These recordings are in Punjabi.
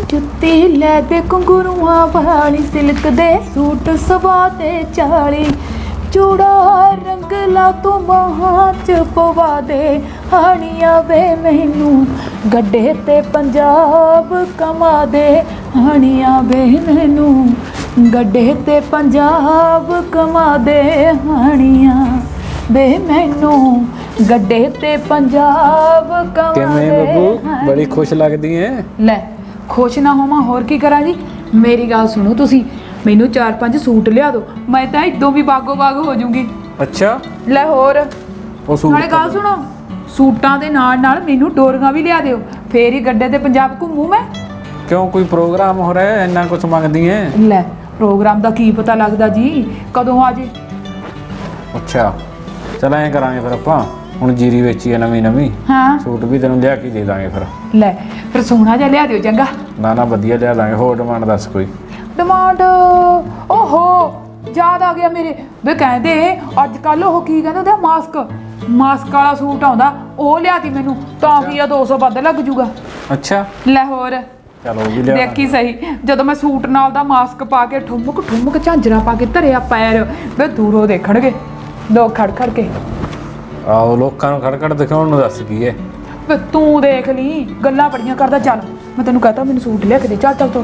जुत्ती लै दे घुंघरूआं वाली सिल्क दे सूट सवा दे 40 चूड़ा रंग ला तू बाहां च पवा दे हानिया वे मैनू गड्डे ते पंजाब कमा दे हानिया वे मैनू गड्डे ते पंजाब कमा दे हानिया वे मैनू गड्डे ते पंजाब कमा दे। बब्बू बड़ी खुश लगदी है। ले खुश ना होवां होर की करा जी। मेरी गल सुनो तुसी मैनू 4-5 सूट लिया दो मैं तो इदों भी बागो बाग हो जूंगी। अच्छा ले होर सूट गल सुनो सूटां दे नाल नाल मैनू डोरियां भी लिया दिओ फेर ही गड्डे ते पंजाब घूमू मैं। क्यों कोई प्रोग्राम हो रहा है इन्ना कुछ मंगदी है? ले प्रोग्राम दा की पता लगदा जी कदों आ जे। अच्छा चल ऐ करांगे फिर आपां हुण जीरी वेची है नवीं नवीं। हाँ सूट भी तैनूं लिया के दे दांगे फिर। ले फिर सोहना जिहा लिया दिओ चंगा। ना ना वधिया लिया दांगे। होर डिमांड दस कोई डिमांड। ओहो याद आ गया मेरे वे कहंदे अजकल ओह की कहंदे मास्क मास्क वाला सूट आउंदा ओह लिया दी मैनू तां की 200 वध लग जूगा। अच्छा ले होर चलो भी लिया देखी सही जदों मैं सूट नाल दा मास्क पा के ठुमक ठुमक झांजरा पा के धरिया पैर वे दूरों देखणगे लोग खड़ खड़ के। आओ लोकां नूं खड़ खड़ दिखाउण नूं दस की है वे तू देख ली गल्लां बड़ियां करदा। चल मैं तैनूं कहता मैनूं सूट लिया के दे। चल चल तो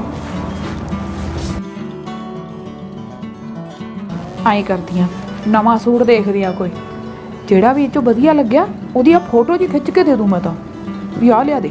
आई करदियां नवां सूट देखदियां कोई जेड़ा भी इचों वधिया लग्या ओहदी फोटो जी खिच के दे दूं मैं तां भी आ लिया दे।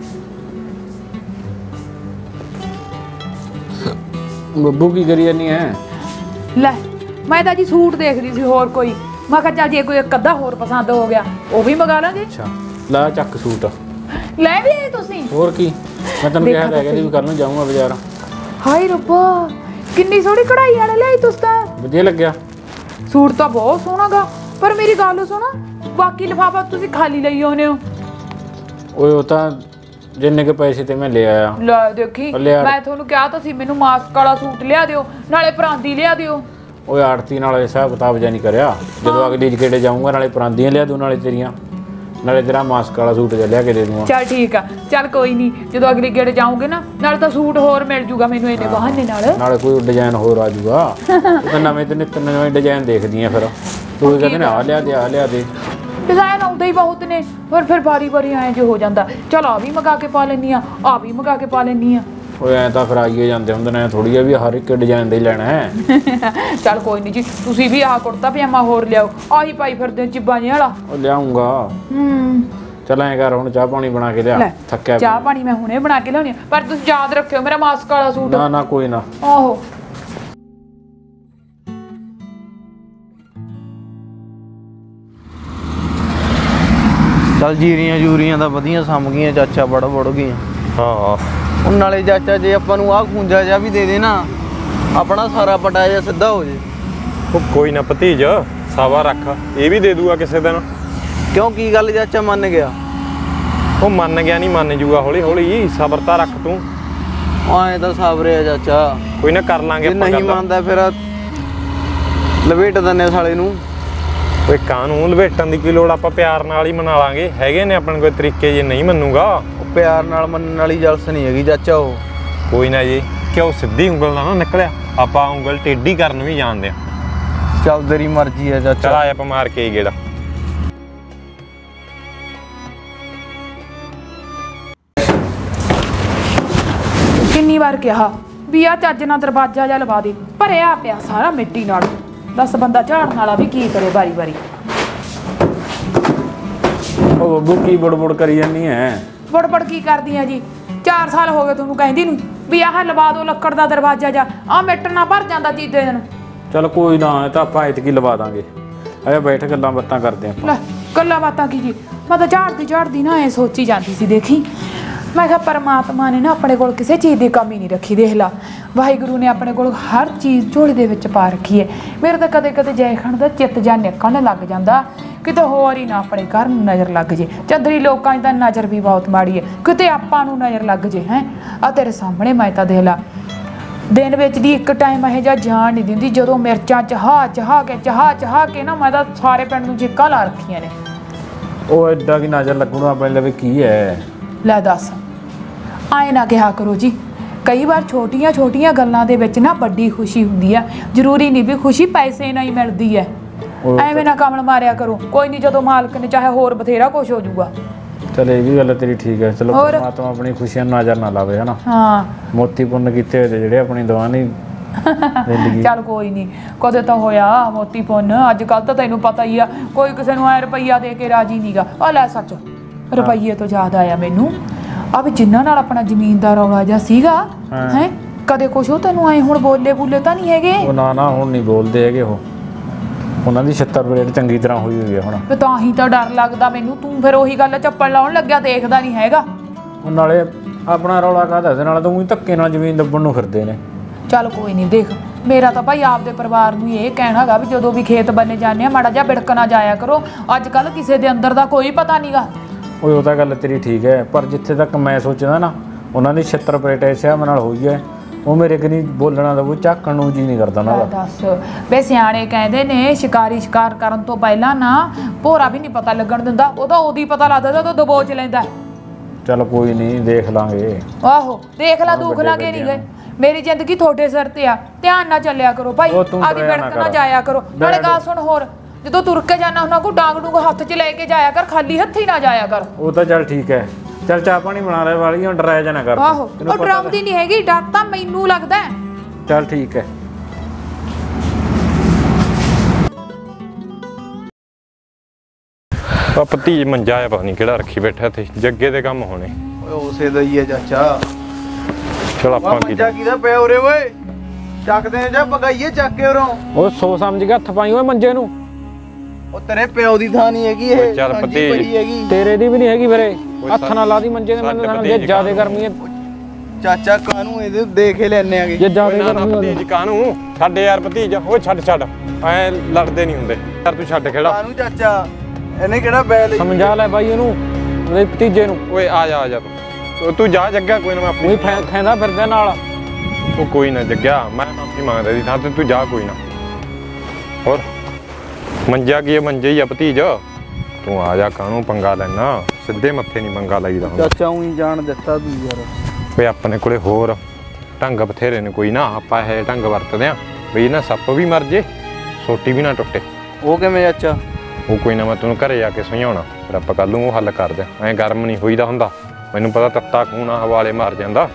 बब्बू की करी जानी है? ले मैं तां जी सूट देखदी सी होर कोई मैं कहा चल जे कोई एक अद्धा होर पसंद हो गया वो भी मंगा लांगे। अच्छा ला चक सूट ले भी आए तुसीं? होर की मैं तैनूं कहा लै गया भी कल नूं जाऊंगा बाजार। हाय रब्बा किन्नी सोहनी कढ़ाई वाले लिआई तुस तां। वधिया लग्या सूट तां बहुत सोहना गा पर मेरी गल सुनो बाकी लिफाफा तुसीं खाली लई आउने हो। ओए ਉਹ ਤਾਂ जिन्ने के पैसे ते मैं ले आया। ਲੈ ਦੇਖੀ ਮੈਂ ਤੁਹਾਨੂੰ ਕਿਹਾ ਤਾਂ ਸੀ ਮੈਨੂੰ ਮਾਸਕ ਵਾਲਾ ਸੂਟ ਲਿਆ ਦਿਓ ਨਾਲੇ ਪਰਾਂਦੀ ਲਿਆ ਦਿਓ। ਓਏ ਆੜਤੀ ਨਾਲ ਹਿਸਾਬ ਕਿਤਾਬ ਜਾਂ ਨਹੀਂ ਕਰਿਆ ਜਦੋਂ ਅਗਲੀ ਜਗੇੜੇ ਜਾਊਂਗਾ ਨਾਲੇ ਪਰਾਂਦੀਆਂ ਲਿਆ ਦੂੰ ਨਾਲੇ ਤੇਰੀਆਂ ਨਾਲੇ ਤੇਰਾ ਮਾਸਕ ਵਾਲਾ ਸੂਟ ਲਿਆ ਕੇ ਦੇ ਦੂੰਗਾ। ਚੱਲ ਠੀਕ ਆ ਚੱਲ ਕੋਈ ਨਹੀਂ ਜਦੋਂ ਅਗਲੀ ਗੇੜੇ ਜਾਊਂਗੇ ਨਾ ਨਾਲੇ ਤਾਂ ਸੂਟ ਹੋਰ ਮਿਲ ਜੂਗਾ ਮੈਨੂੰ ਇਹਨੇ ਬਹਾਨੇ ਨਾਲੇ ਕੋਈ ਡਿਜ਼ਾਈਨ ਹੋਰ ਆ ਜੂਗਾ। ਤੂੰ ਨਵੇਂ ਤੇ ਨਿੱਤ ਨਵੇਂ ਡਿਜ਼ਾਈਨ ਦੇਖਦੀ ਆ ਫਿਰ ਤੂੰ ਕਹਿੰਦੇ ਨਾ ਆ ਲਿਆ ਦੇ डिजाइन आउंदे ही बहुत ने पर फिर बारी बारी आए जो हो जाता। चल आ भी मंगा के पा लैनी आ भी मंगा के पा लैनी आ। ओए ऐ तां फिर आइए जांदे हुंदे ने थोड़ी भी हर एक डिजाइन दे लेना है। चल कोई नहीं जी तुसी भी आ कुर्ता पजामा होर लियाओ आही पाई फिरदे चिब्बा जे वाला। ओ लियाऊंगा चल ऐ कर हुण चाह पानी बना के लिया थक्या। चाह पानी मैं हुणे बना के लियाउणी पर तुसी याद रखियो मेरा मास्क वाला सूट। ना ना कोई ना। आहो चल जीरियां जूरियां तो वधिया सम गई चाचा बड़ गई। हाँ नाले चाचा जे आपां नूं आह खूंजा जा भी दे दे ना अपना सारा पटा जा सीधा हो जे। कोई ना भतीज सावा रख ये भी दे दूगा किसी दिन। क्यों की गल चाचा मन गया? वो मन गया नहीं मन जूगा हौली हौली सब्रता रख तू। आए तो साबरे चाचा कोई ना कर लांगे। नहीं मनदा फिर लपेट दने साले नूं। कोई कानून लपेटन की लोड़ आप प्यार नाल ही मना लांगे हैगे ने अपने कोई तरीके जे नहीं मनूगा। प्यार नाल मनन वाली जलस नहीं हैगी चाचा। वो कोई ना जी क्यों सीधी उंगल ना निकलिया आप उंगल टेढ़ी करन भी जानते हैं। चल तेरी मर्जी है चाचा। चल आप मार के ही गेड़ा। किन्नी बार कहा भी आ चज नाल दरवाजा जा लवा दे भरिया पिया सारा मिट्टी नाल। दस बंदा झाड़न वाला भी की करे बारी बारी। ओ बब्बू की बुड़ करी जानी है? बुड़ की करदी है जी 4 साल हो गए तुहानू कहंदी नूं भी आह लवा दो लक्कड़ दा दरवाजा जा आ मिटना भर जांदा तीजे दिन। चल कोई ना तां आपां ऐतकी लवा दांगे। आया बैठ गल्लां बातां करदे आपां। गल्लां बातां की जी मैं तां झाड़दी ना ऐ सोची जांदी सी देखी मैं कहा परमात्मा ने ना अपने कोल किसी चीज़ की कमी नहीं रखी। देख ला वाहिगुरू ने अपने कोल हर चीज़ झोले दे विच पा रखी है। मेरे तो कदे कदे जय खान का चित्त जा निकलने लग जाता किते होर ही ना अपने घर नज़र लग जे। चंदरी लोगों की नज़र भी बहुत माड़ी है किते आपां नूं नज़र लग जे। हैं आ तेरे सामने मैं तो देख ला दिन विच दी एक टाइम यह जा जान नहीं दिंदी जदों मिर्चां चाह के ना मैं तो सारे पिंड नूं चिक्कां ला रखियां ने। ओ एडा की नज़र लगणों अपने लवे की है? लै दस आए ना कहा करो जी ਕਈ ਵਾਰ ਛੋਟੀਆਂ ਗੱਲਾਂ ਦੇ ਵਿੱਚ ਨਾ ਵੱਡੀ ਖੁਸ਼ੀ ਹੁੰਦੀ ਆ। ਜ਼ਰੂਰੀ ਨਹੀਂ ਵੀ ਖੁਸ਼ੀ ਪੈਸੇ ਨਾਲ ਹੀ ਮਿਲਦੀ ਹੈ। ਐਵੇਂ ਨਾ ਕਮਲ ਮਾਰਿਆ ਕਰੋ। ਕੋਈ ਨਹੀਂ, ਜਦੋਂ ਮਾਲਕ ਨੇ ਚਾਹੇ ਹੋਰ ਬਥੇਰਾ ਕੁਝ ਹੋ ਜਾਊਗਾ। ਚਲ ਇਹ ਵੀ ਗੱਲ ਤੇਰੀ ਠੀਕ ਹੈ। ਚਲੋ ਪਰਮਾਤਮਾ ਆਪਣੀ ਖੁਸ਼ੀਆਂ ਨੂੰ ਨਜ਼ਰ ਨਾ ਲਾਵੇ ਹਨਾ। ਹਾਂ, ਮੋਤੀ ਪੁੰਨ ਕੀਤੇ ਹੋਏ ਤੇ ਜਿਹੜੇ ਆਪਣੀ ਦਵਾ ਨਹੀਂ ਜ਼ਿੰਦਗੀ। ਚੱਲ ਕੋਈ ਨਹੀਂ, ਕਦੇ ਤਾਂ ਹੋਇਆ ਮੋਤੀ ਪੁੰਨ। ਅੱਜ ਕੱਲ ਤਾਂ ਤੈਨੂੰ ਪਤਾ ਹੀ ਆ, ਕੋਈ ਕਿਸੇ ਨੂੰ ਐ ਰੁਪਈਆ ਦੇ ਕੇ ਰਾਜੀ ਨਹੀਂਗਾ। ਆ ਲੈ ਸੱਚ, ਰੁਪਈਏ ਤੋਂ ਯਾਦ ਆਇਆ ਮੈਨੂੰ, ਆ ਵੀ ਜਿਨ੍ਹਾਂ ਨਾਲ ਆਪਣਾ ਜ਼ਮੀਨ ਦਾ ਰੌਲਾ ਜਿਹਾ ਸੀਗਾ ਹੈ, ਕਦੇ ਕੁਛ ਉਹ ਤੈਨੂੰ ਐ ਹੁਣ ਬੋਲੇ ਤਾਂ ਨਹੀਂ ਹੈਗੇ? ਉਹ ਨਾ ਹੁਣ ਨਹੀਂ ਬੋਲਦੇ ਹੈਗੇ। ਉਹਨਾਂ ਦੀ 76 ਪਲੇਟ ਚੰਗੀ ਤਰ੍ਹਾਂ ਹੋਈ ਹੋਈ ਹੈ ਹੁਣ। ਤੇ ਤਾਂ ਹੀ ਤਾਂ ਡਰ ਲੱਗਦਾ ਮੈਨੂੰ। ਤੂੰ ਫਿਰ ਉਹੀ ਗੱਲ ਚੱਪਲ ਲਾਉਣ ਲੱਗਿਆ, ਦੇਖਦਾ ਨਹੀਂ ਹੈਗਾ। ਉਹ ਨਾਲੇ ਆਪਣਾ ਰੌਲਾ ਕਾਹਦਾ, ਇਹਦੇ ਨਾਲ ਤਾਂ ਉਹੀ ਧੱਕੇ ਨਾਲ ਜ਼ਮੀਨ ਦੱਬਣ ਨੂੰ ਫਿਰਦੇ ਨੇ। ਚੱਲ ਕੋਈ ਨਹੀਂ, ਦੇਖ ਮੇਰਾ ਤਾਂ ਭਾਈ ਆਪਦੇ ਪਰਿਵਾਰ ਨੂੰ ਇਹ ਕਹਿਣਾ ਹੈਗਾ ਵੀ ਜਦੋਂ ਵੀ ਖੇਤ ਬੰਨੇ ਜਾਂਦੇ ਆ ਮਾੜਾ ਜਿਹਾ ਬਿੜਕ ਨਾ ਜਾਇਆ ਕਰੋ। ਅੱਜ ਕੱਲ ਕਿਸੇ ਦੇ ਅੰਦਰ ਦਾ ਕੋਈ ਪਤਾ ਨਹੀਂਗਾ। ਉਹ ਤਾਂ ਗੱਲ ਤੇਰੀ ਠੀਕ ਹੈ, ਪਰ ਜਿੱਥੇ ਤੱਕ ਮੈਂ ਸੋਚਦਾ ਨਾ, ਉਹਨਾਂ ਦੀ 76 ਪਲੇਟ ਇਸ ਹਿਸਾਬ ਨਾਲ ਹੋਈ ਹੈ, ਉਹ ਮੇਰੇ ਕਿ ਨਹੀਂ ਬੋਲਣਾ ਦਾ, ਉਹ ਝਾਕਣ ਨੂੰ ਜੀ ਨਹੀਂ ਕਰਦਾ ਉਹਨਾਂ ਦਾ। ਦੱਸ ਵੇ, ਸਿਆਣੇ ਕਹਿੰਦੇ ਨੇ ਸ਼ਿਕਾਰੀ ਸ਼ਿਕਾਰ ਕਰਨ ਤੋਂ ਪਹਿਲਾਂ ਨਾ ਭੋਰਾ ਵੀ ਨਹੀਂ ਪਤਾ ਲੱਗਣ ਦਿੰਦਾ। ਉਹਦਾ ਉਹਦੀ ਪਤਾ ਲੱਗਦਾ ਜਦੋਂ ਦਬੋਚ ਲੈਂਦਾ। ਚੱਲ ਕੋਈ ਨਹੀਂ, ਦੇਖ ਲਾਂਗੇ। ਆਹੋ ਦੇਖ ਲਾ, ਦੁੱਖ ਲਾਂਗੇ ਨਹੀਂ ਗਏ। ਮੇਰੀ ਜ਼ਿੰਦਗੀ ਤੁਹਾਡੇ ਸਿਰ ਤੇ ਆ, ਧਿਆਨ ਨਾਲ ਚੱਲਿਆ ਕਰੋ ਭਾਈ। ਆਦੀ ਬਿੜਕ ਨਾ ਜਾਇਆ ਕਰੋ। ਨਾਲੇ ਗੱਲ ਸੁਣ ਹੋਰ, ਜਦੋਂ ਤੁਰ ਕੇ ਜਾਣਾ ਉਹਨਾਂ ਕੋ ਡਾਂਗ ਡੂੰਗ ਹੱਥ 'ਚ ਲੈ ਕੇ ਜਾਇਆ ਕਰ, ਖਾਲੀ ਹੱਥੀ ਨਾ ਜਾਇਆ ਕਰ। ਉਹ ਤਾਂ ਚੱਲ ਠੀਕ ਹੈ। ਚੱਲ ਚਾਹ ਪਾਣੀ ਬਣਾ ਲੈ ਵਾਲੀ, ਹੁਣ ਡਰਾਇਆ ਜਾਣਾ ਕਰ। ਆਹੋ ਉਹ ਡਰਾਉਂਦੀ ਨਹੀਂ ਹੈਗੀ, ਡਰ ਤਾਂ ਮੈਨੂੰ ਲੱਗਦਾ। ਚੱਲ ਠੀਕ ਹੈ। ਆ ਭਤੀਜ ਮੰਜਾ ਆ, ਪਤਾ ਨਹੀਂ ਕਿਹੜਾ ਰੱਖੀ ਬੈਠਾ ਇੱਥੇ। ਜੱਗੇ ਦੇ ਕੰਮ ਹੋਣੇ। ਓਏ ਉਸੇ ਦਾ ਹੀ ਹੈ ਚਾਚਾ। ਚਲ ਆਪਾਂ ਕੀ ਮੰਜਾ ਕਿਹਦਾ ਪਿਆ ਉਰੇ ਓਏ? ਚੱਕਦੇ ਆ ਜਾਂ ਪਗਾਈਏ ਚੱਕ ਕੇ ਉਰੋਂ। ਉਹ ਸੋਚ ਸਮਝ ਕੇ ਹੱਥ ਪਾਈ ਓਏ ਮੰਜੇ ਨੂੰ। ਉਹ ਤੇਰੇ ਪਿਓ ਦੀ ਥਾਂ ਨਹੀਂ ਹੈਗੀ ਇਹ। ਚੱਲ ਸਾਂਝੀ ਭਤੀਜ। ਪਈ ਹੈਗੀ। ਤੇਰੇ ਦੀ ਵੀ ਨਹੀਂ ਹੈਗੀ ਵੀਰੇ। ਹੱਥ ਨਾਲ ਲਾ ਦੀ ਮੰਜੇ ਦੇ, ਮੈਨੂੰ ਤਾਂ ਜੇ ਜ਼ਿਆਦਾ ਗਰਮੀ ਹੈ। ਚਾਚਾ ਕਾਹਨੂੰ ਇਹਦੇ ਦੇਖ ਕੇ ਲੈਣੇ ਆਗੇ। ਜੇ ਜ਼ਿਆਦਾ ਨਾ ਗਰਮੀ ਹੋਵੇ ਭਤੀਜ ਕਾਹਨੂੰ ਛੱਡ ਯਾਰ ਭਤੀਜ। ਓਏ ਛੱਡ ਐ ਲੜਦੇ ਨਹੀਂ ਹੁੰਦੇ ਯਾਰ, ਤੂੰ ਛੱਡ ਖੇੜਾ। ਕਾਹਨੂੰ ਚਾਚਾ, ਇਹਨੇ ਕਿਹੜਾ ਬੈਲ ਸਮਝਾ ਲੈ ਬਾਈ ਇਹਨੂੰ, ਉਹਦੇ ਭਤੀਜੇ ਨੂੰ। ਓਏ ਆ ਜਾ ਤੂੰ ਜਾ ਜੱਗਾ, ਕੋਈ ਨਾ ਮੈਂ ਆਪਣੀ ਉਹੀ ਖੈਂਦਾ ਫਿਰਦੇ ਨਾਲ। ਉਹ ਕੋਈ ਨਾ ਜੱਗਿਆ, ਮੈਂ ਮਾਫੀ ਮੰਗਦਾ ਦੀ ਥਾਂ ਤੇ ਤੂੰ ਜਾ, ਕੋਈ ਨਾ। ਹੋਰ ਮੰਜਾ ਕੀ ਹੈ, ਮੰਜੇ ਹੀ ਆ ਭਤੀਜ। ਤੂੰ ਆ ਜਾ, ਕਾਹਨੂੰ ਪੰਗਾ ਲੈਣਾ? ਸਿੱਧੇ ਮੱਥੇ ਨਹੀਂ ਪੰਗਾ ਲਾਈਦਾ ਹੁੰਦਾ। ਚਾਚਾ ਉਹੀ ਜਾਣ ਦਿੱਤਾ ਤੂੰ ਯਾਰ। ਓਏ ਆਪਣੇ ਕੋਲੇ ਹੋਰ ਢੰਗ ਬਥੇਰੇ ਨੇ, ਕੋਈ ਨਾ ਆਪਾਂ ਇਹ ਢੰਗ ਵਰਤਦੇ ਆ ਬਈ ਨਾ ਸੱਪ ਵੀ ਮਰ ਜੇ, ਸੋਟੀ ਵੀ ਨਾ ਟੁੱਟੇ। ਉਹ ਕਿਵੇਂ ਚਾਚਾ? ਉਹ ਕੋਈ ਨਾ, ਮੈਂ ਤੈਨੂੰ ਘਰੇ ਜਾ ਕੇ ਸਮਝਾਉਣਾ, ਫਿਰ ਆਪਾਂ ਕੱਲ ਨੂੰ ਉਹ ਹੱਲ ਕਰਦੇ। ਐਂ ਗਰਮ ਨਹੀਂ ਹੋਈਦਾ ਹੁੰਦਾ, ਮੈਨੂੰ ਪਤਾ ਤੱਤਾ ਖੂਨਾ ਹਵਾਲੇ ਮਾਰ ਜਾਂਦਾ।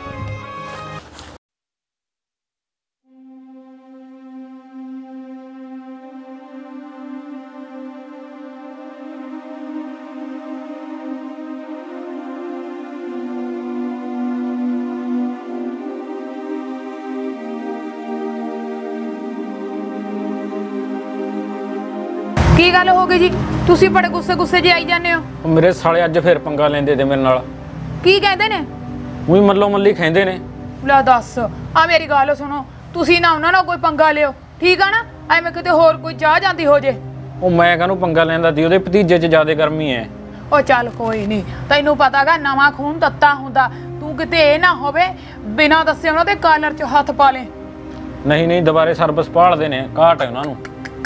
ਕੀ ਗੱਲ ਹੋ ਗਈ ਜੀ? ਤੁਸੀਂ ਬੜੇ ਗੁੱਸੇ ਜੇ ਆਈ ਜਾਂਦੇ ਹੋ। ਮੇਰੇ ਸਾਲੇ ਅੱਜ ਫੇਰ ਪੰਗਾ ਲੈਂਦੇ ਤੇ ਮੇਰੇ ਨਾਲ। ਕੀ ਕਹਿੰਦੇ ਨੇ? ਉਹੀ ਮੱਲੋ ਮੱਲੀ ਖੈਂਦੇ ਨੇ। ਲੈ ਦੱਸ, ਆ ਮੇਰੀ ਗੱਲ ਸੁਣੋ, ਤੁਸੀਂ ਨਾ ਉਹਨਾਂ ਨਾਲ ਕੋਈ ਪੰਗਾ ਲਿਓ, ਠੀਕ ਆ ਨਾ? ਐਵੇਂ ਕਿਤੇ ਹੋਰ ਕੋਈ ਚਾਹ ਜਾਂਦੀ ਹੋ ਜੇ। ਉਹ ਮੈਂ ਕਾਹਨੂੰ ਪੰਗਾ ਲੈਂਦਾ ਦੀ, ਉਹਦੇ ਭਤੀਜੇ 'ਚ ਜ਼ਿਆਦਾ ਗਰਮੀ ਹੈ। ਉਹ ਚੱਲ ਕੋਈ ਨਹੀਂ, ਤੈਨੂੰ ਪਤਾਗਾ ਨਵਾਂ ਖੂਨ ਤੱਤਾ ਹੁੰਦਾ। ਤੂੰ ਕਿਤੇ ਇਹ ਨਾ ਹੋਵੇ ਬਿਨਾਂ ਦੱਸੇ ਉਹਨਾਂ ਦੇ ਕਾਲਰ 'ਚ ਹੱਥ ਪਾ ਲੇ। ਨਹੀਂ ਦੁਬਾਰੇ ਸਰਵਿਸ ਭਾਲਦੇ ਨੇ, ਘਾਟ ਹੈ ਉਹਨਾਂ ਨੂੰ।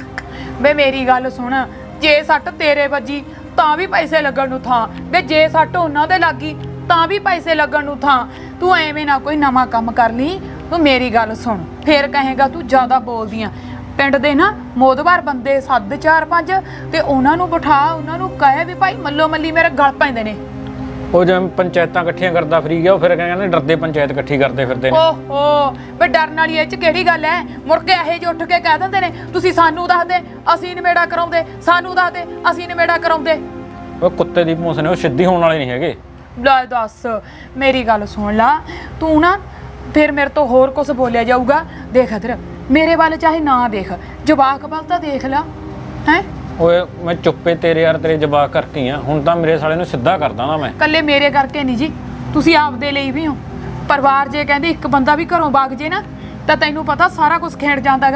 ਵੇ ਮੇਰੀ ਗੱਲ ਸੁਣ, ਜੇ ਸੱਟ ਤੇਰੇ ਵੱਜੀ ਤਾਂ ਵੀ ਪੈਸੇ ਲੱਗਣ ਨੂੰ ਥਾਂ, ਵੇ ਜੇ ਸੱਟ ਉਹਨਾਂ ਦੇ ਲੱਗੀ ਤਾਂ ਵੀ ਪੈਸੇ ਲੱਗਣ ਨੂੰ ਥਾਂ। ਤੂੰ ਐਵੇਂ ਨਾ ਕੋਈ ਨਵਾਂ ਕੰਮ ਕਰ ਲਈ। ਤੂੰ ਮੇਰੀ ਗੱਲ ਸੁਣ, ਫੇਰ ਕਹੇਗਾ ਤੂੰ ਜ਼ਿਆਦਾ ਬੋਲਦੀ ਆ। ਪਿੰਡ ਦੇ ਨਾ ਮੋਦਵਾਰ ਬੰਦੇ ਸੱਦ 4-5 ਤੇ ਉਹਨਾਂ ਨੂੰ ਬਿਠਾ, ਉਹਨਾਂ ਨੂੰ ਕਹੇ ਵੀ ਭਾਈ ਮੱਲੋ ਮੱਲੀ ਮੇਰੇ ਗਲ ਪੈਂਦੇ ਨੇ। ਉਹ ਜਿਵੇਂ ਪੰਚਾਇਤਾਂ ਇਕੱਠੀਆਂ ਕਰਦਾ ਫਰੀ ਗਿਆ, ਉਹ ਫਿਰ ਕਹਿੰਦੇ ਡਰਦੇ ਪੰਚਾਇਤ ਇਕੱਠੀ ਕਰਦੇ ਫਿਰਦੇ ਨੇ। ਓਹੋ ਵੇ ਡਰਨ ਵਾਲੀ ਇਹ 'ਚ ਕਿਹੜੀ ਗੱਲ ਐ? ਮੁੜ ਕੇ ਇਹੋ ਜਿਹੇ ਉੱਠ ਕੇ ਕਹਿ ਦਿੰਦੇ ਨੇ ਤੁਸੀਂ ਸਾਨੂੰ ਦੱਸਦੇ ਅਸੀਂ ਨਿਬੇੜਾ ਕਰਾਉਂਦੇ, ਸਾਨੂੰ ਦੱਸਦੇ ਅਸੀਂ ਨਿਬੇੜਾ ਕਰਾਉਂਦੇ। ਉਹ ਕੁੱਤੇ ਦੀ ਪੂੰਛ ਨੇ, ਉਹ ਸਿੱਧੀ ਹੋਣ ਵਾਲੇ ਨਹੀਂ ਹੈਗੇ। ਲੈ ਦੱਸ, ਮੇਰੀ ਗੱਲ ਸੁਣ ਲਾ ਤੂੰ ਨਾ, ਫਿਰ ਮੇਰੇ ਤੋਂ ਹੋਰ ਕੁਝ ਬੋਲਿਆ ਜਾਊਗਾ। ਦੇਖ ਇੱਧਰ ਮੇਰੇ ਵੱਲ ਚਾਹੇ ਨਾ ਦੇਖ, ਜਵਾਕ ਵੱਲ ਤਾਂ ਦੇਖ ਲਾ। ਹੈ ਓਏ ਮੈਂ ਚੁੱਪੇ ਤੇਰੇ ਯਾਰ, ਤੇਰੇ ਜਵਾਕ ਕਰਕੇ ਆ। ਹੁਣ ਤਾਂ ਮੇਰੇ ਸਾਲੇ ਨੂੰ ਸਿੱਧਾ ਕਰਦਾ ਨਾ ਮੈਂ। ਕੱਲੇ ਮੇਰੇ ਕਰਕੇ ਨਹੀਂ ਜੀ, ਤੁਸੀਂ ਆਪਦੇ ਲਈ ਵੀ ਹੋ। ਪਰਿਵਾਰ ਜੇ ਕਹਿੰਦੇ ਇੱਕ ਬੰਦਾ ਵੀ ਘਰੋਂ ਵਗ ਜੇ ਨਾ, ਤਾਂ ਤੈਨੂੰ ਪਤਾ ਸਾਰਾ ਕੁਝ ਖੇਡ ਜਾਂਦਾਗਾ।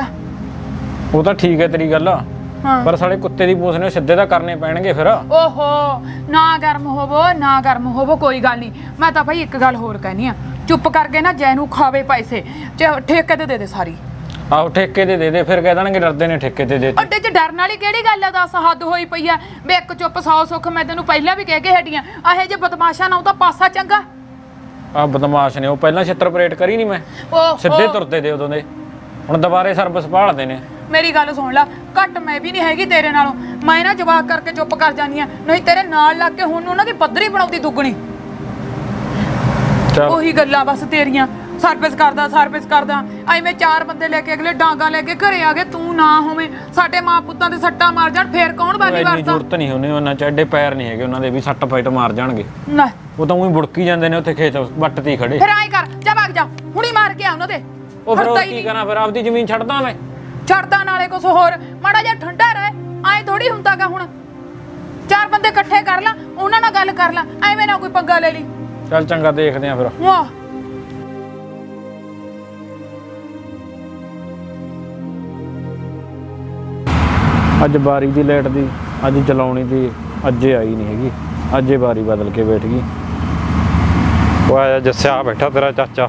ਉਹ ਤਾਂ ਠੀਕ ਹੈ ਤੇਰੀ ਗੱਲ, ਪਰ ਸਾਲੇ ਕੁੱਤੇ ਦੀ ਪੂੰਛ ਨੇ, ਸਿੱਧੇ ਤਾਂ ਕਰਨੇ ਪੈਣਗੇ ਫਿਰ। ਓਹੋ ਨਾ ਗਰਮ ਹੋਵੋ, ਕੋਈ ਗੱਲ ਨਹੀਂ। ਮੈਂ ਤਾਂ ਭਾਈ ਇੱਕ ਗੱਲ ਹੋਰ ਕਹਿਨੀ ਆ, ਚੁੱਪ ਕਰਕੇ ਨਾ ਜੈ ਨੂੰ ਖਾਵੇ ਪੈਸੇ, ਠੇਕੇ ਤੇ ਦੇ ਦੇ ਸਾਰੀ। ਆਹੋ ਠੇਕੇ ਤੇ ਦੇ ਦੇ, ਫਿਰ ਕਹਿ ਦੇਣਗੇ ਡਰਦੇ ਨੇ ਠੇਕੇ ਤੇ ਦੇ। ਅੱਡੇ 'ਚ ਡਰਨ ਵਾਲੀ ਕਿਹੜੀ ਗੱਲ ਆ? ਦੱਸ, ਹੱਦ ਹੋਈ ਪਈ ਆ। ਵੇ ਇੱਕ ਚੁੱਪ 100 ਸੁੱਖ। ਮੈਂ ਤੈਨੂੰ ਪਹਿਲਾਂ ਵੀ ਕਹਿ ਕੇ ਹਟੀਆਂ, ਇਹੋ ਜਿਹੇ ਬਦਮਾਸ਼ਾਂ ਨਾਲ ਤਾਂ ਪਾਸਾ ਚੰਗਾ। ਆ ਬਦਮਾਸ਼ ਨੇ ਉਹ ਪਹਿਲਾਂ ਛਿੱਤਰ ਪਰੇਡ ਕਰੀ ਨਹੀਂ ਮੈਂ ਉਹ ਸਿੱਧੇ ਤੁਰਦੇ ਦੇ ਉਦੋਂ ਦੇ ਹੁਣ ਦੁਬਾਰੇ ਸਰਵਿਸ ਭਾਲਦੇ ਨੇ। ਮੇਰੀ ਗੱਲ ਸੁਣ ਲੈ, ਘੱਟ ਮੈਂ ਵੀ ਨਹੀਂ ਹੈਗੀ ਤੇਰੇ ਨਾਲੋਂ। ਮੈਂ ਨਾ ਜਵਾਕ ਕਰਕੇ ਚੁੱਪ ਕਰ ਜਾਂਦੀ ਆ, ਨਹੀਂ ਤੇਰੇ ਨਾਲ ਲੱਗ ਕੇ ਹੁਣ ਉਹਨਾਂ ਦੀ ਪੱਧਰੀ ਬਣਾਉਂਦੀ ਦੁੱਗਣੀ। ਚੱਲ ਉਹੀ ਗੱਲਾਂ ਬਸ ਤੇਰੀਆਂ, ਸਰਵਿਸ ਕਰਦਾ ਐਵੇਂ 4 ਬੰਦੇ ਲੈ ਕੇ ਅਗਲੇ ਡਾਂਗਾ ਲੈ ਕੇ ਘਰੇ ਆ ਗਏ, ਤੂੰ ਨਾ ਹੋਵੇਂ ਸਾਡੇ ਮਾਂ ਪੁੱਤਾਂ ਦੇ ਸੱਟਾਂ ਮਾਰ ਜਾਣ ਫੇਰ ਕੌਣ ਬਾਲੀ ਇੰਨੀ ਵਰਸਾ। ਜ਼ਰੂਰਤ ਨਹੀਂ ਉਹਨੇ, ਉਹਨਾਂ ਚ ਐਡੇ ਪੈਰ ਨਹੀਂ ਹੈਗੇ ਉਹਨਾਂ ਦੇ ਵੀ ਸੱਟ ਫਾਈਟ ਮਾਰ ਜਾਣਗੇ। ਨਾ ਉਹ ਤਾਂ ਉਹੀ ਬੁੜਕੀ ਜਾਂਦੇ ਨੇ ਉੱਥੇ ਖੇਤ ਵੱਟ ਤੇ ਹੀ ਖੜੇ। ਫਿਰ ਐਂ ਕਰ, ਜਾ ਭੱਗ ਜਾ, ਹੁਣੀ ਮਾਰ ਕੇ ਆ ਉਹਨਾਂ ਦੇ। ਉਹ ਫਿਰ ਹਟਦਾ ਹੀ ਕੀ ਨਹੀਂ। ਕਰਾਂ, ਫਿਰ ਆਪਦੀ ਜ਼ਮੀਨ ਛੱਡਦਾ ਮੈਂ। ਛੱਡਦਾ ਨਾਲੇ ਕੁਛ ਹੋਰ ਮਾੜਾ ਜਿਹਾ ਠੰਡਾ ਰਹੇ, ਐਂ ਥੋੜੀ ਹੁੰਦਾਗਾ। ਹੁਣ 4 ਬੰਦੇ ਇਕੱਠੇ ਕਰ ਲਾ, ਉਹਨਾਂ ਨਾਲ ਗੱਲ ਕਰ ਲਾ, ਐਵੇਂ ਨਾ ਕੋਈ ਪੰਗਾ ਲੈ ਲਈ। ਚੱਲ ਚੰਗਾ, ਦੇਖਦੇ ਆ ਫਿਰ। ਵਾਹ ਅੱਜ ਬਾਰੀ ਦੀ ਲਾਈਟ ਦੀ ਅੱਜ ਚਲਾਉਣੀ ਦੀ ਅੱਜੇ ਆਈ ਨਹੀਂ ਹੈਗੀ, ਅੱਜੇ ਬਾਰੀ ਬਦਲ ਕੇ ਬੈਠ ਗਈ। ਉਹ ਆਇਆ ਜੱਸਿਆ ਬੈਠਾ ਤੇਰਾ ਚਾਚਾ।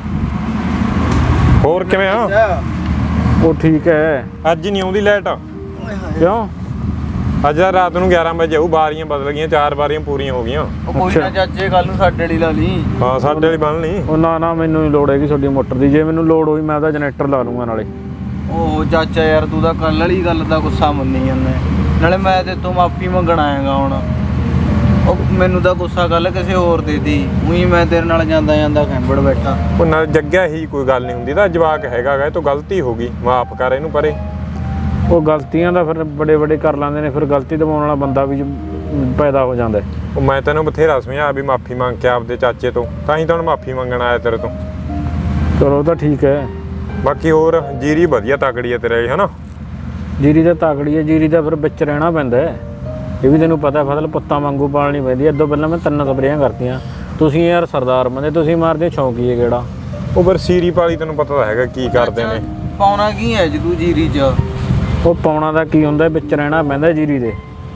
ਹੋਰ ਕਿਵੇਂ ਆ? ਉਹ ਠੀਕ ਹੈ। ਅੱਜ ਹੀ ਨਹੀਂ ਆਉਂਦੀ ਲਾਈਟ? ਕਿਉਂ? ਅੱਜ ਤਾਂ ਰਾਤ ਨੂੰ 11 ਵਜੇ ਆਊ, ਬਾਰੀਆਂ ਬਦਲ ਗਈਆਂ, 4 ਬਾਰੀਆਂ ਪੂਰੀਆਂ ਹੋ ਗਈਆਂ। ਉਹ ਕੋਈ ਨਾ ਚਾਚੇ, ਕੱਲ ਨੂੰ ਸਾਡੇ ਵਾਲੀ ਲਾ ਲਈ। ਹਾਂ ਸਾਡੇ ਵਾਲੀ ਬਣ ਲਈ। ਉਹ ਨਾ ਮੈਨੂੰ ਨਹੀਂ ਲੋੜ ਹੈਗੀ ਤੁਹਾਡੀ ਮੋਟਰ ਦੀ, ਜੇ ਮੈਨੂੰ ਲੋੜ ਹੋਈ ਮੈਂ ਉਹਦਾ ਜਨਰੇਟਰ ਲਾ ਲੂੰਗਾ ਨਾਲੇ। ਉਹ ਚਾਚਾ ਯਾਰ ਤੂੰ ਤਾਂ ਕੱਲ ਵਾਲੀ ਗੱਲ ਦਾ ਗੁੱਸਾ ਮੰਨੀ ਜਾਂਦਾ, ਨਾਲੇ ਮੈਂ ਤੇ ਤੂੰ ਮਾਫੀ ਮੰਗਣ ਆਏਗਾ ਹੁਣ। ਉਹ ਮੈਨੂੰ ਤਾਂ ਗੁੱਸਾ ਕੱਲ ਕਿਸੇ ਹੋਰ ਦੇ ਦੀ, ਉਹੀ ਮੈਂ ਤੇਰੇ ਨਾਲ ਜਾਂਦਾ ਖੈਂਬੜ ਬੈਠਾ। ਉਹ ਨਾਲ ਜੱਗਿਆ ਹੀ ਕੋਈ ਗੱਲ ਨਹੀਂ ਹੁੰਦੀ, ਤਾਂ ਜਵਾਕ ਹੈਗਾ ਗਾ, ਇਹ ਤੋਂ ਗਲਤੀ ਹੋ ਗਈ, ਮਾਫ ਕਰ ਇਹਨੂੰ ਪਰੇ। ਉਹ ਗਲਤੀਆਂ ਦਾ ਫਿਰ ਬੜੇ ਕਰ ਲੈਂਦੇ ਨੇ, ਫਿਰ ਗਲਤੀ ਦਬਾਉਣ ਵਾਲਾ ਬੰਦਾ ਵੀ ਪੈਦਾ ਹੋ ਜਾਂਦਾ। ਉਹ ਮੈਂ ਤੈਨੂੰ ਬਥੇਰਾ ਸਮਝਾਇਆ ਵੀ ਮਾਫੀ ਮੰਗ ਕੇ ਆਪਦੇ ਚਾਚੇ ਤੋਂ, ਤਾਂ ਹੀ ਤਾਂ ਹੁਣ ਮਾਫੀ ਮੰਗਣ ਆਇਆ ਤੇਰੇ ਤੋਂ। ਚਲੋ ਤਾਂ ਠੀਕ ਹੈ। ਬਾਕੀ ਹੋਰ ਜੀਰੀ ਵਧੀਆ ਤਕੜੀ ਹੈ ਤੇਰੇ, ਹਨਾ? ਜੀਰੀ ਤਾਂ ਤਕੜੀ ਹੈ, ਜੀਰੀ ਦਾ ਫਿਰ ਵਿੱਚ ਰਹਿਣਾ ਪੈਂਦਾ ਹੈ। ਇਹ ਵੀ ਤੈਨੂੰ ਪਤਾ ਫਸਲ ਪੁੱਤਾਂ ਵਾਂਗੂ ਪਾਲਣੀ ਪੈਂਦੀ। ਅੱਧੋਂ ਪਹਿਲਾਂ ਮੈਂ 3 ਸਪਰੇਆਂ ਕਰਤੀਆਂ। ਤੁਸੀਂ ਯਾਰ ਸਰਦਾਰ ਬੰਦੇ, ਤੁਸੀਂ ਮਾਰਦੇ ਸ਼ੌਂਕੀਏ ਕਿਹੜਾ। ਉਹ ਫਿਰ ਸੀਰੀ ਪਾਲੀ ਤੈਨੂੰ ਪਤਾ ਤਾਂ ਹੈਗਾ ਕੀ ਕਰਦੇ ਨੇ। ਪਾਉਣਾ ਕੀ ਹੈ ਜਦੋਂ ਜੀਰੀ 'ਚ? ਉਹ ਪਾਉਣਾ ਦਾ ਕੀ ਹੁੰਦਾ, ਵਿੱਚ ਰਹਿਣਾ ਪੈਂਦਾ ਜੀਰੀ ਦੇ।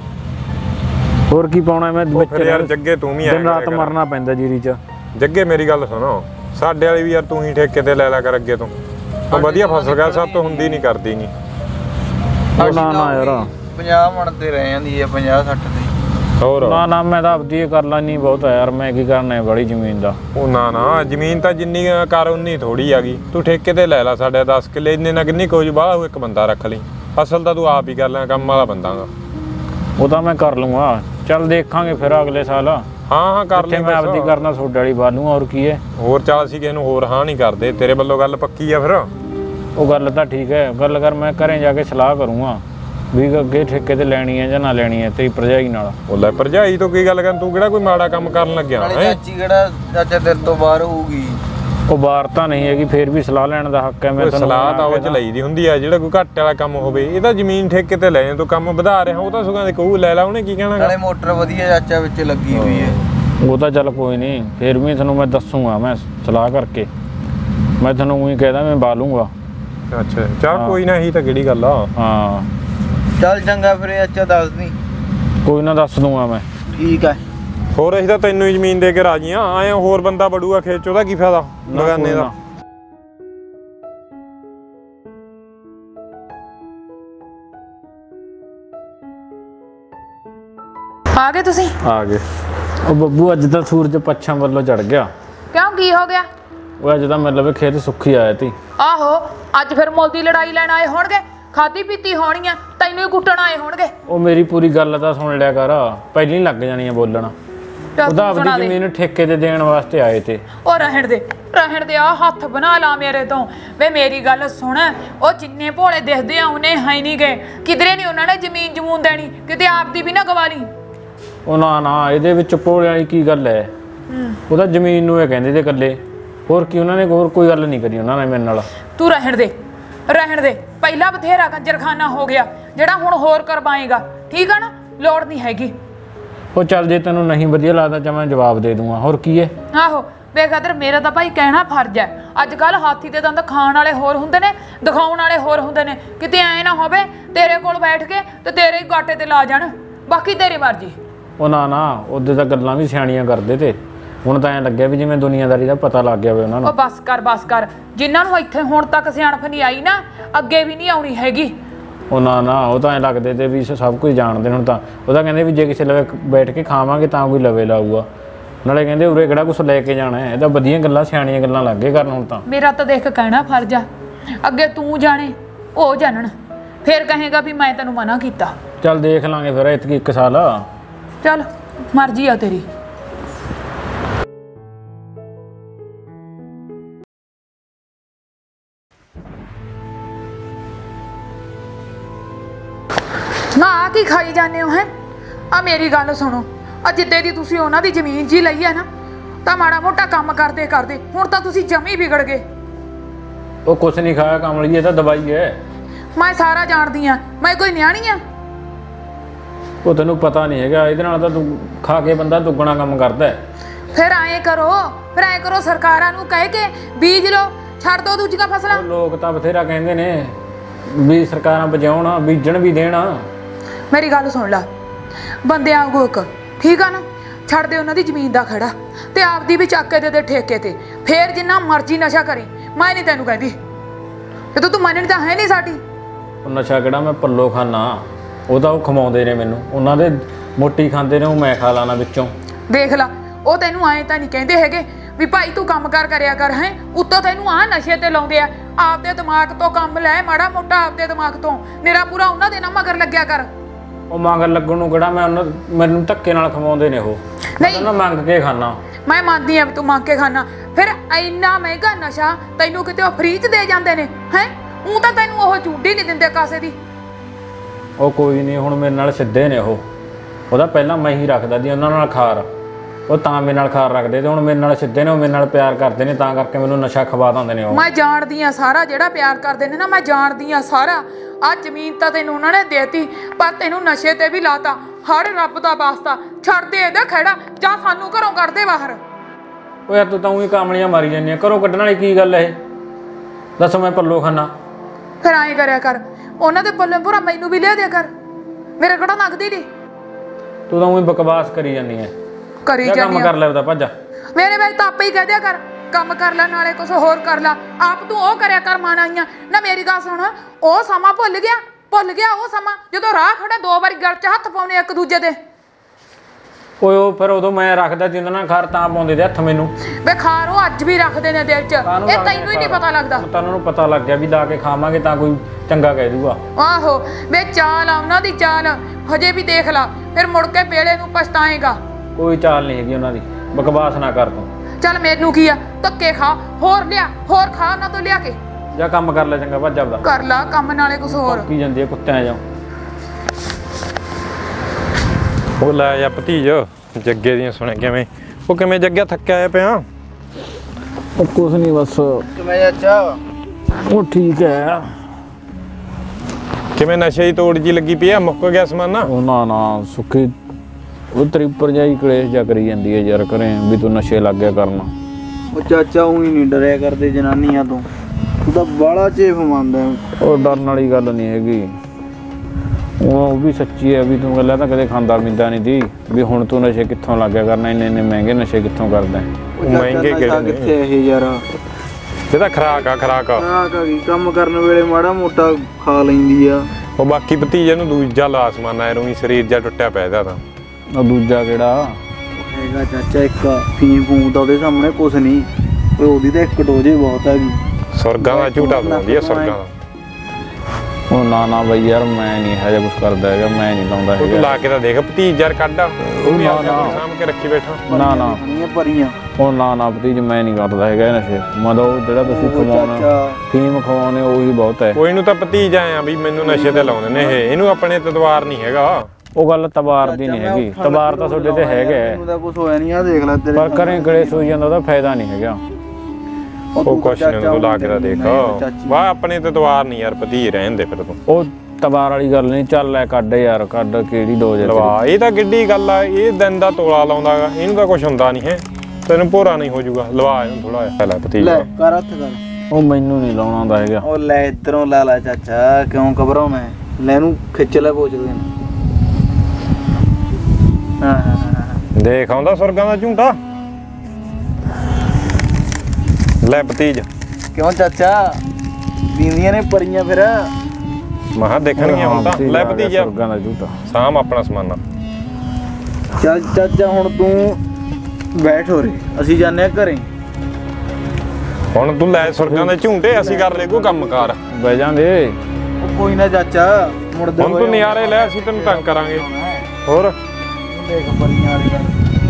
ਹੋਰ ਕੀ ਪਾਉਣਾ ਮੈਂ ਵਿੱਚ? ਫਿਰ ਯਾਰ ਜੱਗੇ ਤੂੰ ਵੀ ਦਿਨ ਰਾਤ ਮਰਨਾ ਪੈਂਦਾ ਜੀਰੀ 'ਚ। ਜੱਗੇ ਮੇਰੀ ਗੱਲ ਸੁਣੋ, ਸਾਡੇ ਵਾਲੀ ਵੀ ਯਾਰ ਤੂੰ ਹੀ ਠੇਕੇ ਤੇ ਲੈ ਲਿਆ ਕਰ ਅੱਗੇ ਤੋਂ। ਉਹ ਵਧੀਆ ਫਸਲ ਕਰ, ਸਭ ਤੋਂ ਹੁੰਦੀ ਨਹੀਂ ਕਰਦੀ ਨਹੀਂ। ਉਹ ਨਾ ਯਾਰ 50 ਮਣ ਤੇ ਰਹਿ ਜਾਂਦੀ ਹੈ, 50-60 ਤੇ। ਹੋਰ ਨਾ ਮੈਂ ਤਾਂ ਆਪਦੀ ਇਹ ਕਰ ਲੈਣੀ ਬਹੁਤ ਆ ਯਾਰ, ਮੈਂ ਕੀ ਕਰਨਾ ਹੈ ਬੜੀ ਜ਼ਮੀਨ ਦਾ। ਉਹ ਨਾ ਜ਼ਮੀਨ ਤਾਂ ਜਿੰਨੀ ਕਰ ਉਨੀ ਥੋੜੀ ਆ ਗਈ। ਤੂੰ ਠੇਕੇ ਤੇ ਲੈ ਲੈ ਸਾਡੇ 10 ਕਿੱਲੇ, ਇੰਨੇ ਨਾ ਕਿੰਨੀ ਕੁਝ ਬਾਹਲਾ ਇੱਕ ਬੰਦਾ ਰੱਖ ਲਈ, ਫਸਲ ਤਾਂ ਤੂੰ ਆਪ ਹੀ ਕਰ ਲੈ, ਕੰਮ ਵਾਲਾ ਬੰਦਾ ਗਾ। ਉਹ ਤਾਂ ਮੈਂ ਕਰ ਲੂੰਗਾ, ਚੱਲ ਦੇਖਾਂਗੇ ਫਿਰ ਅਗਲੇ ਸਾਲ। ਹਾਂ ਕਰ ਲੈ, ਮੈਂ ਆਪਦੀ ਕਰਨਾ ਤੁਹਾਡੇ ਵਾਲੀ ਬਾਲੂਗਾ, ਹੋਰ ਕੀ ਹੈ। ਹੋਰ ਚੱਲ ਸੀ ਕਿਸੇ ਨੂੰ ਹੋਰ ਹਾਂ ਨਹੀਂ ਕਰਦੇ, ਤੇਰੇ ਵੱਲੋਂ ਗੱਲ ਪੱਕੀ ਆ ਫਿਰ। ਉਹ ਗੱਲ ਤਾਂ ਠੀਕ ਹੈ, ਗੱਲ ਕਰ, ਮੈਂ ਘਰੇ ਜਾ ਕੇ ਸਲਾਹ ਕਰੂੰਗਾ ਵੀ ਅੱਗੇ ਠੇਕੇ ਤੇ ਲੈਣੀ ਹੈ ਜਾਂ ਨਾ ਲੈਣੀ ਹੈ ਤੇਰੀ ਭਰਜਾਈ ਨਾਲ। ਉਹ ਲੈ ਭਰਜਾਈ ਤੋਂ ਕੀ ਗੱਲ ਕਰਨ, ਤੂੰ ਕਿਹੜਾ ਕੋਈ ਮਾੜਾ ਕੰਮ ਕਰਨ ਲੱਗਿਆ ਨਾਲੇ ਚਾਚੀ ਕਿਹੜਾ ਚਾਚਾ ਤੇਰੇ ਤੋਂ ਬਾਹਰ ਹੋਊਗੀ? ਉਹ ਬਾਹਰ ਤਾਂ ਨਹੀਂ ਹੈਗੀ, ਫੇਰ ਵੀ ਸਲਾਹ ਲੈਣ ਦਾ ਹੱਕ ਹੈ। ਮੈਂ ਤੁਹਾਨੂੰ ਸਲਾਹ ਤਾਂ ਉਹ ਚ ਲਈਦੀ ਹੁੰਦੀ ਆ, ਜਿਹੜਾ ਕੋਈ ਘੱਟ ਵਾਲਾ ਕੰਮ ਹੋਵੇ। ਇਹ ਤਾਂ ਜ਼ਮੀਨ ਠੇਕੇ ਤੇ ਲੈ ਜਾਂ ਤੂੰ ਕੰਮ ਵਧਾ ਰਿਹਾ, ਉਹ ਤਾਂ ਸੁਗਾਂ ਦੇ ਕਹੂ ਲੈ ਲਾ, ਉਹਨੇ ਕੀ ਕਹਿਣਾ। ਨਾਲੇ ਮੋਟਰ ਵਧੀਆ ਚਾਚਾ ਵਿੱਚ ਲੱਗੀ ਹੋਈ ਹੈ। ਉਹ ਤਾਂ ਚੱਲ ਕੋਈ ਨਹੀਂ, ਫੇਰ ਵੀ ਤੁਹਾਨੂੰ ਮੈਂ ਦੱਸੂਗਾ, ਮੈਂ ਸਲਾਹ ਕਰਕੇ ਮੈਂ ਤੁਹਾਨੂੰ ਉਹੀ ਕਹਿਦਾ ਮੈਂ ਬਾਲੂੰਗਾ। ਅੱਛਾ ਚੱਲ ਕੋਈ ਨਾ, ਇਹੀ ਤਾਂ ਕਿਹੜੀ ਗੱਲ ਆ। ਹਾਂ ਚੱਲ ਚੰਗਾ ਫਿਰ ਚਾਚਾ ਦੱਸ ਦੀ। ਕੋਈ ਨਾ ਦੱਸ ਦੂੰਗਾ ਮੈਂ। ਠੀਕ ਹੈ। ਹੋਰ ਅਸੀਂ ਤਾਂ ਤੈਨੂੰ ਹੀ ਜ਼ਮੀਨ ਦੇ ਕੇ ਰਾਜੀ ਆ, ਆਏ ਹੋਰ ਬੰਦਾ ਬੜੂਗਾ ਖੇਤ ਚ, ਉਹਦਾ ਕੀ ਫਾਇਦਾ ਲਗਾਨੇ ਦਾ। ਆ ਗਏ ਤੁਸੀਂ? ਆ ਗਏ। ਉਹ ਬੱਬੂ ਅੱਜ ਤਾਂ ਸੂਰਜ ਪੱਛਮ ਵੱਲੋਂ ਚੜ ਗਿਆ। ਕਿਉਂ, ਕੀ ਹੋ ਗਿਆ? ਉਹ ਅੱਜ ਤਾਂ ਮਤਲਬ ਖੇਤ ਸੁੱਕੀ ਆਇਆ ਤੀ। ਆਹੋ, ਅੱਜ ਫਿਰ ਮੁੱਲ ਦੀ ਲੜਾਈ ਲੈਣ ਆਏ ਹੋਣਗੇ, ਖਾਦੀ ਪੀਤੀ ਹੋਣੀ ਆ, ਤੈਨੂੰ ਹੀ ਕੁੱਟਣ ਆਏ ਹੋਣਗੇ। ਉਹ ਮੇਰੀ ਪੂਰੀ ਗੱਲ ਤਾਂ ਸੁਣ ਲਿਆ ਕਰ, ਪਹਿਲਾਂ ਹੀ ਲੱਗ ਜਾਣੀ ਆ ਬੋਲਣ। ਉਹਦਾ ਆਪਣੀ ਜ਼ਮੀਨ ਠੇਕੇ ਤੇ ਦੇਣ ਵਾਸਤੇ ਆਏ ਤੇ। ਉਹ ਰਹਿਣ ਦੇ, ਆ ਹੱਥ ਬਣਾ ਲਾ ਮੇਰੇ ਤੋਂ। ਵੇ ਮੇਰੀ ਗੱਲ ਸੁਣ, ਉਹ ਜਿੰਨੇ ਭੋਲੇ ਦਿਖਦੇ ਆ ਉਹਨੇ ਹੈ ਨਹੀਂ ਗਏ, ਕਿਧਰੇ ਨਹੀਂ ਉਹਨਾਂ ਨੇ ਜ਼ਮੀਨ ਜਮੂਨ ਦੇਣੀ, ਕਿਤੇ ਆਪਦੀ ਵੀ ਨਾ ਗਵਾ ਲਈ। ਉਹ ਨਾ ਇਹਦੇ ਵਿੱਚ ਭੋਲੇ ਵਾਲੀ ਕੀ ਗੱਲ ਹੈ? ਉਹਦਾ ਜ਼ਮੀਨ ਨੂੰ ਇਹ ਕਹਿੰਦੇ ਤੇ ਇਕੱਲੇ, ਹੋਰ ਕੀ ਉਹਨਾਂ ਨੇ ਹੋਰ ਕੋਈ ਗੱਲ ਨਹੀਂ ਕਰੀ ਉਹਨਾਂ ਨੇ ਮੇਰੇ ਨਾਲ। ਤੂੰ ਰਹਿਣ ਦੇ, ਪਹਿਲਾਂ ਬਥੇਰਾ ਕੰਜਰਖਾਨਾ ਹੋ ਗਿਆ, ਜਿਹੜਾ ਹੁਣ ਹੋਰ ਕਰਵਾਏਗਾ, ਠੀਕ ਆ ਨਾ? ਲੋੜ ਨਹੀਂ ਹੈਗੀ। ਉਹ ਚੱਲ ਜੇ ਤੈਨੂੰ ਨਹੀਂ ਵਧੀਆ ਲੱਗਦਾ ਜਾਂ ਮੈਂ ਜਵਾਬ ਦੇ ਦੂੰਗਾ, ਹੋਰ ਕੀ ਹੈ। ਆਹੋ ਬੇਕਦਰ, ਮੇਰਾ ਤਾਂ ਭਾਈ ਕਹਿਣਾ ਫਰਜ਼ ਹੈ। ਅੱਜ ਕੱਲ ਹਾਥੀ ਦੇ ਦੰਦ ਖਾਣ ਵਾਲੇ ਹੋਰ ਹੁੰਦੇ ਨੇ, ਦਿਖਾਉਣ ਵਾਲੇ ਹੋਰ ਹੁੰਦੇ ਨੇ। ਕਿਤੇ ਐ ਨਾ ਹੋਵੇ ਤੇਰੇ ਕੋਲ ਬੈਠ ਕੇ ਤੇ ਤੇਰੇ ਹੀ ਗਾਟੇ ਤੇ ਲਾ ਜਾਣ, ਬਾਕੀ ਤੇਰੀ ਮਰਜ਼ੀ। ਉਹ ਨਾ ਉਹਦੇ ਤਾਂ ਗੱਲਾਂ ਵੀ ਸਿਆਣੀਆਂ ਕਰਦੇ ਤੇ ਹੁਣ ਤਾਂ ਐਂ ਲੱਗਿਆ ਵੀ ਜਿਵੇਂ ਦੁਨੀਆਦਾਰੀ ਦਾ ਪਤਾ ਲੱਗ ਗਿਆ ਵੇ ਉਹਨਾਂ ਨੂੰ। ਉਹ ਬਸ ਕਰ, ਜਿਨ੍ਹਾਂ ਨੂੰ ਇੱਥੇ ਹੁਣ ਤੱਕ ਸਿਆਣਪ ਨਹੀਂ ਆਈ ਨਾ, ਅੱਗੇ ਵੀ ਨਹੀਂ ਆਉਣੀ ਹੈਗੀ। ਉਹ ਨਾ ਉਹ ਤਾਂ ਐਂ ਲੱਗਦੇ ਤੇ ਵੀ ਸਭ ਕੁਝ ਜਾਣਦੇ ਹੁਣ ਤਾਂ। ਉਹ ਤਾਂ ਕਹਿੰਦੇ ਵੀ ਜੇ ਕਿਸੇ ਲਵੇ ਬੈਠ ਕੇ ਖਾਵਾਂਗੇ ਤਾਂ ਕੋਈ ਲਵੇ ਲਾਊਗਾ। ਨਾਲੇ ਕਹਿੰਦੇ ਉਰੇ ਕਿਹੜਾ ਕੁਛ ਲੈ ਕੇ ਜਾਣਾ ਹੈ, ਇਹ ਤਾਂ ਵਧੀਆ ਗੱਲਾਂ ਸਿਆਣੀਆਂ ਗੱਲਾਂ ਲੱਗੇ ਕਰਨ ਹੁਣ ਤਾਂ। ਮੇਰਾ ਤਾਂ ਦੇਖ ਕਹਿਣਾ ਫਰਜ਼ ਆ, ਅੱਗੇ ਤੂੰ ਜਾਣੇ ਉਹ ਜਾਣਨ, ਫਿਰ ਕਹੇਗਾ ਵੀ ਮੈਂ ਤੈਨੂੰ ਮਨਾ ਕੀਤਾ। ਚੱਲ ਦੇਖ ਲਾਂਗੇ ਫਿਰ ਇਤਕੀ 1 ਸਾਲ। ਚੱਲ ਮਰਜ਼ੀ ਆ ਤੇਰੀ। ਨਾ ਆ ਕੀ ਖਾਈ ਜਾਂਦੇ ਹੋ ਹੈ? ਆ ਮੇਰੀ ਗੱਲ ਸੁਣੋ, ਆ ਜਿੱਦੇ ਦੀ ਤੁਸੀਂ ਉਹਨਾਂ ਦੀ ਜ਼ਮੀਨ ਜੀ ਲਈ ਹੈ ਨਾ, ਤਾਂ ਮਾੜਾ ਮੋਟਾ ਕੰਮ ਕਰਦੇ ਕਰਦੇ ਹੁਣ ਤਾਂ ਤੁਸੀਂ ਜਮੀ ਵਿਗੜ ਗਏ। ਉਹ ਕੁਛ ਨਹੀਂ ਖਾਇਆ ਕਮਲੀ, ਇਹ ਤਾਂ ਦਵਾਈ ਹੈ। ਮੈਂ ਸਾਰਾ ਜਾਣਦੀ ਆ, ਮੈਂ ਕੋਈ ਨਿਆਣੀ ਆ? ਉਹ ਤੈਨੂੰ ਪਤਾ ਨਹੀਂ ਹੈਗਾ, ਇਹਦੇ ਨਾਲ ਤਾਂ ਤੂੰ ਖਾ ਕੇ ਬੰਦਾ ਦੁੱਗਣਾ ਕੰਮ ਕਰਦਾ ਹੈ। ਫਿਰ ਐਂ ਕਰੋ ਸਰਕਾਰਾਂ ਨੂੰ ਕਹਿ ਕੇ ਬੀਜ ਲਓ, ਛੱਡ ਦੋ ਦੂਜੀਆਂ ਫਸਲਾਂ। ਉਹ ਲੋਕ ਤਾਂ ਬਥੇਰਾ ਕਹਿੰਦੇ ਨੇ ਵੀ ਸਰਕਾਰਾਂ ਬਚਾਉਣ ਬੀਜਣ ਵੀ ਦੇਣ। ਮੇਰੀ ਗੱਲ ਸੁਣ ਲੈ, ਬੰਦਿਆਂ ਵਾਂਗੂ ਇੱਕ, ਠੀਕ ਆ ਨਾ? ਛੱਡ ਦੇ ਉਹਨਾਂ ਦੀ ਜ਼ਮੀਨ ਦਾ ਖੜਾ ਤੇ ਆਪਦੀ ਵੀ ਚੱਕ ਕੇ ਦੇ ਠੇਕੇ ਤੇ, ਫੇਰ ਜਿੰਨਾ ਮਰਜ਼ੀ ਨਸ਼ਾ ਕਰੀ, ਮੈਂ ਨਹੀਂ ਤੈਨੂੰ ਕਹਿੰਦੀ, ਜਦੋਂ ਤੂੰ ਮੰਨਣੀ ਤਾਂ ਹੈ ਨਹੀਂ ਸਾਡੀ। ਉਹ ਨਸ਼ਾ ਕਿਹੜਾ ਮੈਂ ਪੱਲੋ ਖਾਨਾ, ਉਹ ਤਾਂ ਉਹ ਖਵਾਉਂਦੇ ਨੇ ਮੈਨੂੰ, ਉਹਨਾਂ ਦੇ ਮੋਟੀ ਖਾਂਦੇ ਨੇ, ਉਹ ਮੈਂ ਖਾ ਲਾਣਾ ਵਿੱਚੋਂ। ਦੇਖ ਲਾ, ਉਹ ਤੈਨੂੰ ਆਏ ਤਾਂ ਨਹੀਂ ਕਹਿੰਦੇ ਹੈਗੇ ਵੀ ਭਾਈ ਤੂੰ ਕੰਮ ਕਰਿਆ ਕਰ ਹੈ, ਉੱਤੋਂ ਤੈਨੂੰ ਆਹ ਨਸ਼ੇ ਤੇ ਲਾਉਂਦੇ ਆ। ਆਪਦੇ ਦਿਮਾਗ ਤੋਂ ਕੰਮ ਲੈ, ਮਾੜਾ ਮੋਟਾ ਆਪਦੇ ਦਿਮਾਗ ਤੋਂ, ਮੇਰਾ ਪੂਰਾ ਉਹਨਾਂ ਦੇ ਨਾ ਮਗਰ ਲੱਗਿਆ ਕਰ। ਉਹ ਮਗਰ ਲੱਗਣ ਨੂੰ ਕਿਹੜਾ ਮੈਂ ਮੈਨੂੰ ਧੱਕੇ ਨਾਲ ਖਵਾਉਂਦੇ ਨੇ, ਉਹ ਨਹੀਂ ਮੈਂ ਮੰਗ ਕੇ ਖਾਣਾ। ਮੈਂ ਮੰਨਦੀ ਆ ਵੀ ਤੂੰ ਮੰਗ ਕੇ ਖਾਣਾ, ਫਿਰ ਇੰਨਾ ਮਹਿੰਗਾ ਨਸ਼ਾ ਤੈਨੂੰ ਕਿਤੇ ਉਹ ਫ੍ਰੀ ਚ ਦੇ ਜਾਂਦੇ ਨੇ ਹੈ? ਉਹ ਤਾਂ ਤੈਨੂੰ ਉਹ ਝੂਡੀ ਨਹੀਂ ਦਿੰਦੇ ਕਾਸੇ ਦੀ। ਉਹ ਕੋਈ ਨਹੀਂ, ਹੁਣ ਮੇਰੇ ਨਾਲ ਸਿੱਧੇ ਨੇ ਉਹਦਾ ਪਹਿਲਾਂ ਮੈਂ ਹੀ ਰੱਖਦਾ ਸੀ ਉਹਨਾਂ ਨਾਲ ਖਾਰ, ਉਹ ਤਾਂ ਮੇਰੇ ਨਾਲ ਖਾਰ ਰੱਖਦੇ ਤੇ ਹੁਣ ਮੇਰੇ ਨਾਲ ਸਿੱਧੇ ਨੇ, ਉਹ ਮੇਰੇ ਨਾਲ ਪਿਆਰ ਕਰਦੇ ਨੇ, ਤਾਂ ਕਰਕੇ ਮੈਨੂੰ ਨਸ਼ਾ ਖਵਾ ਦਿੰਦੇ ਨੇ। ਉਹ ਮੈਂ ਜਾਣਦੀ ਆ ਸਾਰਾ, ਜਿਹੜਾ ਪਿਆਰ ਕਰਦੇ ਨੇ ਨਾ, ਮੈਂ ਜਾਣਦੀ ਆ ਸਾਰਾ। ਆ ਜ਼ਮੀਨ ਤਾਂ ਤੈਨੂੰ ਉਹਨਾਂ ਨੇ ਦੇਤੀ, ਪਰ ਤੈਨੂੰ ਨਸ਼ੇ ਤੇ ਵੀ ਲਾਤਾ। ਹਰ ਰੱਬ ਦਾ ਵਾਸਤਾ ਛੱਡ ਦੇ ਇਹਦਾ ਖੜਾ, ਜਾਂ ਸਾਨੂੰ ਘਰੋਂ ਕੱਢ ਦੇ ਬਾਹਰ। ਉਹ ਯਾਰ ਤੂੰ ਤਾਂ ਉਹੀ ਕਾਮਲੀਆਂ ਮਾਰੀ ਜਾਂਦੀਆਂ, ਘਰੋਂ ਕੱਢਣ ਵਾਲੀ ਕੀ ਗੱਲ ਇਹ ਦੱਸ? ਮੈਂ ਪੱਲੋ ਖਾਨਾ? ਫਿਰ ਐਂ ਕਰਿਆ ਕਰ, ਉਹਨਾਂ ਦੇ ਪੱਲੇ ਪੂਰਾ ਮੈਨੂੰ ਵੀ ਲਿਆ ਦਿਆ ਕਰ, ਮੇਰੇ ਕਿਹੜਾ ਨਗਦੀ ਨਹੀਂ। ਤੂੰ ਤਾਂ ਉਹੀ ਬਕਵਾਸ ਕਰੀ ਜਾਂਦੀ ਐ, ਕਰੀ ਕੰਮ ਜਾਂਦੀ ਕਰ ਲੈ ਉਹਦਾ ਭੱਜ। ਮੇਰੇ ਵਿੱਚ ਤਾਂ ਆਪੇ ਹੀ ਕਹਿ ਦਿਆ ਕਰ, ਕੰਮ ਕਰ ਲੈ, ਨਾਲੇ ਕੁਛ ਹੋਰ ਕਰ ਲੈ। ਆਪ ਤੂੰ ਉਹ ਕਰਿਆ ਕਰ ਮਾਨਾਈਆਂ ਨਾ। ਮੇਰੀ ਗੱਲ ਸੁਣ, ਉਹ ਸਮਾਂ ਭੁੱਲ ਗਿਆ ਉਹ ਸਮਾਂ ਜਦੋਂ ਰਾਹ ਖੜਾ 2 ਵਾਰੀ ਗਲ 'ਚ ਹੱਥ ਪਾਉਣੇ ਇੱਕ ਦੂਜੇ ਦੇ। ਓਏ ਉਹ ਫਿਰ ਉਦੋਂ ਮੈਂ ਰੱਖਦਾ ਸੀ ਉਹਨਾਂ ਨਾਲ ਖਾਰ, ਤਾਂ ਪਾਉਂਦੇ ਦੇ ਹੱਥ ਮੈਨੂੰ। ਵੇ ਖਾਰ ਉਹ ਅੱਜ ਵੀ ਰੱਖਦੇ ਨੇ ਦਿਲ 'ਚ, ਇਹ ਤੈਨੂੰ ਹੀ ਨਹੀਂ ਪਤਾ ਲੱਗਦਾ। ਤਾਂ ਉਹਨਾਂ ਨੂੰ ਪਤਾ ਲੱਗ ਗਿਆ ਵੀ ਲਾ ਕੇ ਖਾਵਾਂਗੇ ਤਾਂ ਕੋਈ ਚੰਗਾ ਕਹਿ ਦੂਗਾ। ਆਹੋ ਵੇ ਚਾਲ ਆ ਉਹਨਾਂ ਦੀ, ਚਾਲ ਹਜੇ ਵੀ ਦੇਖ ਲਾ, ਫਿਰ ਮੁੜ ਕੇ ਵੇਲੇ ਨੂੰ ਪਛਤਾਏਗਾ। ਕੋਈ ਚਾਲ ਨਹੀਂ ਹੈਗੀ ਉਹਨਾਂ ਦੀ, ਬਕਵਾਸ ਨਾ ਕਰ ਤੂੰ। ਚੱਲ ਮੈਨੂੰ ਕੀ ਆ, ਧੱਕੇ ਖਾ, ਹੋਰ ਲਿਆ, ਹੋਰ ਖਾ ਉਹਨਾਂ ਤੋਂ ਲਿਆ ਕੇ। ਜਾ ਕੰਮ ਕਰ ਲੈ ਚੰਗਾ, ਭੱਜ ਆਪਦਾ ਕਰ ਲਾ ਕੰਮ, ਨਾਲੇ ਕੁਛ ਹੋਰ। ਕੀ ਜਾਂਦੀ ਹੈ ਕੁੱਤਿਆਂ ਜਾਂ। ਉਹ ਲੈ ਜਾ ਭਤੀਜ, ਜੱਗੇ ਦੀਆਂ ਸੁਣੇ ਕਿਵੇਂ? ਉਹ ਕਿਵੇਂ ਜੱਗਿਆ, ਥੱਕਿਆ ਆਇਆ ਪਿਆ? ਉਹ ਕੁਛ ਨਹੀਂ, ਬਸ ਕਿਵੇਂ ਚਾਚਾ? ਉਹ ਠੀਕ ਹੈ। ਕਿਵੇਂ ਨਸ਼ੇ ਦੀ ਤੋੜ ਜੀ ਲੱਗੀ ਪਈ ਆ, ਮੁੱਕ ਗਿਆ ਸਮਾਨ? ਉਹ ਨਾ ਸੁੱਖੀ, ਉਹ ਤੇਰੀ ਭਰਜਾਈ ਕਲੇਸ਼ ਜਾ ਕਰੀ ਜਾਂਦੀ ਹੈ ਯਾਰ, ਕਰੇ ਵੀ ਤੂੰ ਨਸ਼ੇ ਲੱਗ ਗਿਆ ਕਰਨਾ। ਉਹ ਚਾਚਾ ਉਹੀ ਨਹੀਂ ਡਰਿਆ ਕਰਦੇ ਜਨਾਨੀਆਂ ਤੋਂ, ਤੂੰ ਤਾਂ ਬਾਲਾ ਚੇਫ ਮੰਨਦਾ। ਉਹ ਡਰਨ ਵਾਲੀ ਗੱਲ ਨਹੀਂ ਹੈਗੀ, ਉਹ ਵੀ ਸੱਚੀ ਹੈ ਵੀ ਤੂੰ ਗੱਲਾਂ ਤਾਂ ਕਦੇ ਖਾਂਦਾ ਪੀਂਦਾ ਨਹੀਂ ਦੀ, ਵੀ ਹੁਣ ਤੂੰ ਨਸ਼ੇ ਕਿੱਥੋਂ ਲੱਗ ਗਿਆ ਕਰਨਾ, ਇੰਨੇ ਮਹਿੰਗੇ ਨਸ਼ੇ ਕਿੱਥੋਂ ਕਰਦਾ? ਮਹਿੰਗੇ ਕਿਹੜੇ ਨੇ? ਕਿੱਥੇ ਇਹ ਯਾਰ, ਇਹ ਤਾਂ ਖਰਾਕ ਆ ਕੀ ਕੰਮ ਕਰਨ ਵੇਲੇ ਮਾੜਾ ਮੋਟਾ ਖਾ ਲੈਂਦੀ ਆ। ਉਹ ਬਾਕੀ ਭਤੀਜ ਨੂੰ ਦੂਜਾ ਲਾ ਸਮਾਨ ਐ, ਰੂਈ ਸਰੀਰ ਜਾ ਟੁੱਟਿਆ ਪਿਆ ਇਹਦਾ ਤਾਂ। ਉਹ ਦੂਜਾ ਕਿਹੜਾ ਹੈਗਾ ਚਾਚਾ, ਇੱਕ ਫੀਮ ਫੂਮ ਤਾਂ ਉਹਦੇ ਸਾਹਮਣੇ ਕੁਛ ਨਹੀਂ, ਉਹਦੀ ਤਾਂ ਇੱਕ ਡੋਜੇ ਬਹੁਤ ਹੈਗੀ। ਸੁਰਗਾਂ ਦਾ ਝੂਟਾ ਬਣਾਉਂਦੀ ਆ, ਸੁਰਗਾਂ ਦਾ। ਉਹ ਨਾ ਬਈ ਯਾਰ, ਮੈਂ ਨਹੀਂ ਇਹੋ ਜਿਹਾ ਕੁਛ ਕਰਦਾ ਹੈਗਾ, ਮੈਂ ਨਹੀਂ ਲਾਉਂਦਾ ਤੂੰ ਹੈਗਾ। ਲਾ ਕੇ ਤਾਂ ਦੇਖ ਭਤੀਜ ਯਾਰ, ਕੱਢ ਉਹ ਵੀ ਆ ਸਾਂਭ ਕੇ ਰੱਖੀ ਬੈਠਾ। ਨਾ ਭਰੀਆਂ ਉਹ ਨਾ ਭਤੀਜ, ਮੈਂ ਨਹੀਂ ਕਰਦਾ ਹੈਗਾ ਨਸ਼ੇ। ਮਤਲਬ ਜਿਹੜਾ ਤੁਸੀਂ ਖਵਾਉਣਾ, ਫੀਮ ਖਵਾਉਣੇ, ਉਹੀ ਬਹੁਤ ਹੈ। ਕੋਈ ਨੂੰ ਤਾਂ ਭਤੀਜ ਆਇਆ ਵੀ ਮੈਨੂੰ ਨਸ਼ੇ ਤੇ ਲਾਉਂਦੇ ਨੇ ਇਹ, ਇਹਨੂੰ ਆਪਣੇ ਤੇ ਦਵਾਰ ਨਹੀਂ ਹੈਗਾ। ਉਹ ਗੱਲ ਤਬਾਰ ਦੀ ਨਹੀਂ ਹੈਗੀ, ਤਬਾਰ ਤਾਂ ਤੁਹਾਡੇ ਤੇ ਹੈਗਾ, ਮੈਨੂੰ ਤਾਂ ਕੁਝ ਹੋਇਆ ਨਹੀਂ। ਆ ਦੇਖ ਲੈ ਤੇਰੇ, ਪਰ ਘਰੇ ਗਲੇ ਸੋਈ ਜਾਂਦਾ, ਉਹਦਾ ਫਾਇਦਾ ਨਹੀਂ ਹੈਗਾ। ਉਹ ਕੁਛ ਨਹੀਂ, ਤੂੰ ਲਾ ਕੇ ਤਾਂ ਦੇਖ, ਵਾਹ ਆਪਣੇ ਤੇ ਦਵਾਰ ਨਹੀਂ ਯਾਰ, ਭਤੀਜ ਰਹਿਣ ਦੇ ਫਿਰ ਤੂੰ। ਉਹ ਤਬਾਰ ਵਾਲੀ ਗੱਲ ਨਹੀਂ, ਚੱਲ ਲੈ ਕੱਢ ਯਾਰ, ਕੱਢ ਕਿਹੜੀ ਡੋਜ਼ ਹੈ ਲਵਾ। ਇਹ ਤਾਂ ਕਿੱਡੀ ਗੱਲ ਆ, ਇਹ ਦਿਨ ਦਾ ਤੋਲਾ ਲਾਉਂਦਾਗਾ, ਇਹਨੂੰ ਤਾਂ ਕੁਛ ਹੁੰਦਾ ਨਹੀਂ ਹੈ, ਤੈਨੂੰ ਭੋਰਾ ਨਹੀਂ ਹੋ ਜਾਊਗਾ। ਲਵਾ ਇਹਨੂੰ ਥੋੜਾ ਜਿਹਾ। ਲੈ ਭਤੀਜ ਲੈ ਕਰ ਹੱਥ ਕਰ। ਉਹ ਮੈਨੂੰ ਨਹੀਂ ਲਾਉਣਾ ਆਉਂਦਾ ਹੈਗਾ। ਉਹ ਲੈ ਇਧਰੋਂ ਲਾ ਲਾ ਚਾਚਾ, ਕਿਉਂ ਘਬਰਾਉਣਾ? ਲੈ ਇਹਨੂੰ ਖਿੱਚ ਲੈ, ਪੁੱਛਦੇ ਨੇ। ਦੇਖ ਆਉਂਦਾ ਸੁਰਗਾਂ ਦਾ ਝੂਟਾ। ਲੈ ਭਤੀਜ। ਕਿਉਂ ਚਾਚਾ, ਦੀਂਦੀਆਂ ਨੇ ਪਰੀਆਂ ਫਿਰ? ਮਹਾ ਦੇਖਣਗੀਆਂ ਹੁਣ ਤਾਂ। ਲੈ ਭਤੀਜਾ, ਸੁਰਗਾਂ ਦਾ ਝੂਟਾ ਸਾਮ ਆਪਣਾ ਸਮਾਨਾ। ਚੱਲ ਚਾਚਾ, ਹੁਣ ਤੂੰ ਬੈਠ ਹੋ ਰੇ ਅਸੀਂ ਜਾਂਦੇ ਆ ਘਰੇ। ਹੁਣ ਤੂੰ ਲੈ ਸੁਰਗਾਂ ਦੇ ਝੂੰਟੇ, ਅਸੀਂ ਕਰ ਲੈ ਕੋਈ ਕੰਮਕਾਰ। ਬਹਿ ਜਾਂਦੇ। ਉਹ ਕੋਈ ਨਾ ਚਾਚਾ ਮੁੜਦੇ ਹੁਣ ਤੂੰ ਨਿਆਰੇ ਲੈ, ਅਸੀਂ ਤੈਨੂੰ ਤੰਗ ਕਰਾਂਗੇ। ਹੋਰ ਦੇਖ ਬਰੀਆਂ ਵਾਲੀ ਗੱਲ।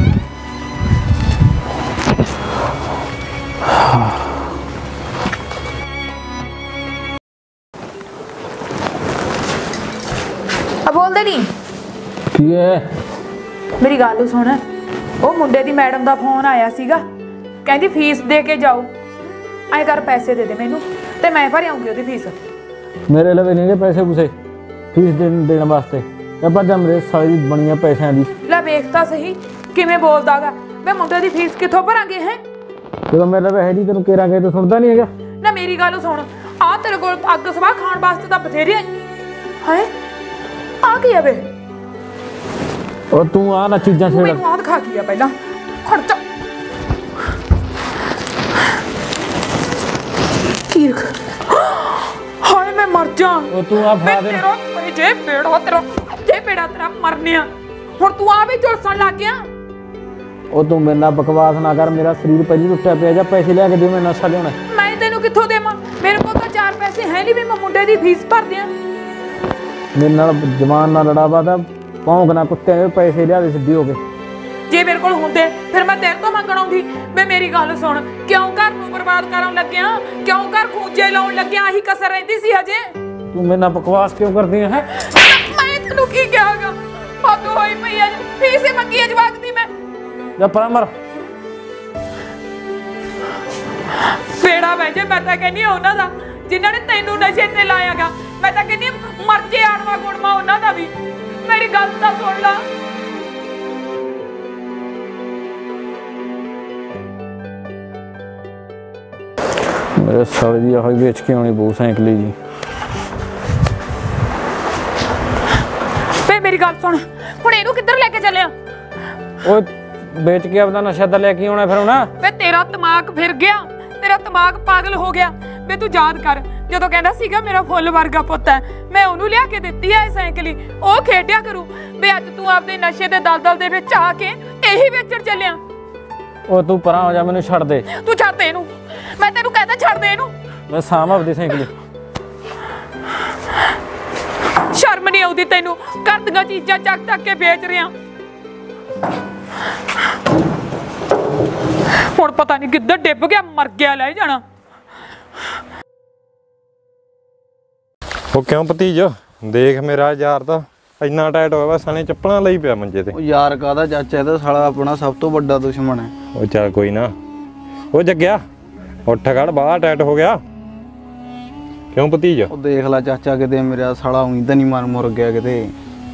ਆ ਬੋਲਦੇ ਨਹੀਂ। ਕੀ ਹੈ? ਮੇਰੀ ਗੱਲ ਸੁਣ, ਉਹ ਮੁੰਡੇ ਦੀ ਮੈਡਮ ਦਾ ਫੋਨ ਆਇਆ ਸੀਗਾ, ਕਹਿੰਦੀ ਫੀਸ ਦੇ ਕੇ ਜਾਓ। ਐਂ ਕਰ ਪੈਸੇ ਦੇ ਦੇ ਮੈਨੂੰ ਤੇ ਮੈਂ ਭਰ ਆਉਂਗੀ ਉਹਦੀ ਫੀਸ। ਮੇਰੇ ਲਵੇ ਨਹੀਂ ਗੇ ਪੈਸੇ ਪੂਸੇ ਫੀਸ ਦੇਣ ਵਾਸਤੇ। ਅੱਬਾ ਜਾ ਮੇਰੇ ਸਾਰੀ ਬਣੀਆਂ ਪੈਸਿਆਂ ਦੀ। ਲੈ ਵੇਖ ਤਾਂ ਸਹੀ ਕਿਵੇਂ ਬੋਲਦਾਗਾ। ਮੈਂ ਮੁੰਡੇ ਦੀ ਫੀਸ ਕਿੱਥੋਂ ਭਰਾਂਗੇ ਹੈ? ਜਦੋਂ ਮੇਰੇ ਲਵੇ ਹੈ ਨਹੀਂ ਤੈਨੂੰ ਕੇਰਾਂ ਕੇ ਤੂੰ ਸੁਣਦਾ ਨਹੀਂ ਹੈਗਾ। ਨਾ ਮੇਰੀ ਗੱਲ ਸੁਣ, ਆ ਤੇਰੇ ਕੋਲ ਅੱਗ ਸਵਾਹ ਖਾਣ ਵਾਸਤੇ ਤਾਂ ਬਥੇਰੇ ਹੈ। ਆ ਕੀ ਆ ਵੇ? ਉਹ ਤੂੰ ਆ ਨਾ ਚੀਜ਼ਾਂ ਛੇੜ। ਮੈਨੂੰ ਆਹ ਦਿਖਾ ਕੀ ਆ ਪਹਿਲਾਂ। ਖਰਚਾ ਕੀਰਖ। ਹਾਏ ਮੈਂ ਮਰ ਜਾ। ਉਹ ਤੂੰ ਆ ਫੜਾ ਦੇ। ਤੇਰਾ ਜੇ ਬੇੜਾ ਤੇਰਾ ਮਰਨਿਆ। ਹੁਣ ਤੂੰ ਆ ਵੀ ਝੁਲਸਣ ਲੱਗ ਗਿਆ। ਉਹ ਤੂੰ ਮੇਰੇ ਨਾਲ ਬਕਵਾਸ ਨਾ ਕਰ। ਮੇਰਾ ਸਰੀਰ ਪਹਿਲੀ ਟੁੱਟਿਆ ਪਿਆ। ਜਾਂ ਪੈਸੇ ਲਿਆ ਕੇ ਦੇ, ਮੈਂ ਨਸ਼ਾ ਲਿਆਉਣਾ। ਮੈਂ ਤੈਨੂੰ ਕਿੱਥੋਂ ਦੇਵਾਂ? ਮੇਰੇ ਕੋਲ ਤਾਂ 4 ਪੈਸੇ ਹੈ ਨਹੀਂ ਵੀ ਮੈਂ ਮੁੰਡੇ ਦੀ ਫੀਸ ਭਰ ਦਿਆਂ। ਮੇਰੇ ਨਾਲ ਜਵਾਨ ਨਾਲ ਲੜਾਵਾ ਤਾਂ ਭੌਂਕਣਾ ਕੁੱਤਿਆਂ ਦੇ ਪੈਸੇ ਲਿਆ ਦੇ ਸਿੱਧੀ ਹੋ ਕੇ। ਜੇ ਮੇਰੇ ਕੋਲ ਹੁੰਦੇ ਫਿਰ ਮੈਂ ਤੇਰੇ ਤੋਂ ਮੰਗਣ ਆਉਂਦੀ। ਵੇ ਮੇਰੀ ਗੱਲ ਸੁਣ, ਕਿਉਂ ਘਰ ਨੂੰ ਬਰਬਾਦ ਕਰਨ ਲੱਗਿਆ? ਕਿਉਂ ਘਰ ਖੂੰਜੇ ਲਾਉਣ ਲੱਗਿਆ? ਆਹੀ ਕਸਰ ਰਹਿੰਦੀ ਸੀ ਹਜੇ। ਤੂੰ ਮੇਰੇ ਨਾਲ ਬਕਵਾਸ ਕਿਉਂ ਕਰਦੀ ਹੈ? ਮੈਂ ਤੈਨੂੰ ਕੀ ਕਹਾਂਗਾ? ਹੱਦ ਹੋਈ ਪਈ ਅੱਜ। ਫੀਸ ਹੀ ਮੰਗੀ ਹੈ ਜਵਾਕ ਦੀ ਮੈਂ। ਜਾ ਪਰਾਂ ਮਰ। ਫੇੜਾ ਵੈਜੇ ਮੈਂ ਤਾਂ ਕਹਿੰਦੀ ਉਹਨਾਂ ਦਾ ਜਿਨ੍ਹਾਂ ਨੇ ਤੈਨੂੰ ਨਸ਼ੇ ਤੇ ਲਾਇਆਗਾ। ਮੈਂ ਤਾਂ ਕਹਿੰਦੀ ਮਰ ਜੇ ਆੜਵਾ ਗੁੜਮਾ ਉਹਨਾਂ ਦਾ ਵੀ। ਮੇਰੀ ਗੱਲ ਤਾਂ ਸੁਣ ਲਾ। ਮੇਰੇ ਸਾਲੇ ਦੀ ਆਹ ਵੇਚ ਕੇ ਆਉਣੀ ਬਹੁਤ ਸਾਈਕਲੀ ਜੀ। ਵੇ ਮੇਰੀ ਗੱਲ ਸੁਣ, ਹੁਣ ਇਹਨੂੰ ਕਿੱਧਰ ਲੈ ਕੇ ਚੱਲਿਆ? ਉਹ ਵੇਚ ਕੇ ਆਪਦਾ ਨਸ਼ਾ ਤਾਂ ਲੈ ਕੇ ਆਉਣਾ ਫਿਰ ਹੁਣ। ਵੇ ਤੇਰਾ ਦਿਮਾਗ ਫਿਰ ਗਿਆ, ਤੇਰਾ ਦਿਮਾਗ ਪਾਗਲ ਹੋ ਗਿਆ। ਵੇ ਤੂੰ ਯਾਦ ਕਰ ਜਦੋਂ ਕਹਿੰਦਾ ਸੀਗਾ ਮੇਰਾ ਫੁੱਲ ਵਰਗਾ ਪੁੱਤ ਹੈ, ਮੈਂ ਉਹਨੂੰ ਲਿਆ ਕੇ ਦਿੱਤੀ ਹੈ ਸਾਈਕਲੀ। ਉਹ ਖੇਡਿਆ ਕਰੂ। ਵੇ ਅੱਜ ਤੂੰ ਆਪਦੇ ਨਸ਼ੇ ਦੇ ਦਲਦਲ ਦੇ ਵਿੱਚ ਆ ਕੇ ਇਹੀ ਵੇਚਣ ਚੱਲਿਆ। ਉਹ ਤੂੰ ਪਰਾਂ ਹੋ ਜਾ, ਮੈਨੂੰ ਛੱਡ ਦੇ। ਤੂੰ ਛੱਡ ਦੇ ਇਹਨੂੰ। ਮੈਂ ਤੈਨੂੰ ਕਹਿੰਦਾ ਛੱਡ ਦੇ ਇਹਨੂੰ। ਮੈਂ ਸਾਂਭ ਆਪਦੀ ਸਾਈਕਲੀ। ਸ਼ਰਮ ਨਹੀਂ ਆਉਂਦੀ ਤੈਨੂੰ? ਘਰ ਦੀਆਂ ਚੀਜ਼ਾਂ ਚੱਕ ਕੇ ਵੇਚ ਰਿਆਂ। ਹੁਣ ਪਤਾ ਨਹੀਂ ਕਿੱਧਰ ਡਿੱਬ ਗਿਆ, ਮਰ ਗਿਆ, ਲੈ ਜਾਣਾ। ਉਹ ਕਿਉਂ ਭਤੀਜ? ਦੇਖ ਮੇਰਾ ਯਾਰ ਤਾਂ ਇੰਨਾ ਟਾਈਟ ਹੋਇਆ ਵਾ, ਸਾਲੇ ਚੱਪਲਾਂ ਲਈ ਪਿਆ ਮੰਜੇ ਤੇ। ਉਹ ਯਾਰ ਕਾਹਦਾ ਚਾਚਾ, ਇਹਦਾ ਸਾਲਾ ਆਪਣਾ ਸਭ ਤੋਂ ਵੱਡਾ ਦੁਸ਼ਮਣ ਹੈ। ਉਹ ਚੱਲ ਕੋਈ ਨਾ। ਉਹ ਜੱਗਿਆ ਉੱਠ ਖੜ, ਬਾਹਰ ਟਾਈਟ ਹੋ ਗਿਆ। ਕਿਉਂ ਭਤੀਜ? ਉਹ ਦੇਖ ਲੈ ਚਾਚਾ, ਕਿਤੇ ਮੇਰਾ ਸਾਲਾ ਉਹੀ ਤਾਂ ਨਹੀਂ ਮਰ ਮੁਰ ਗਿਆ ਕਿਤੇ।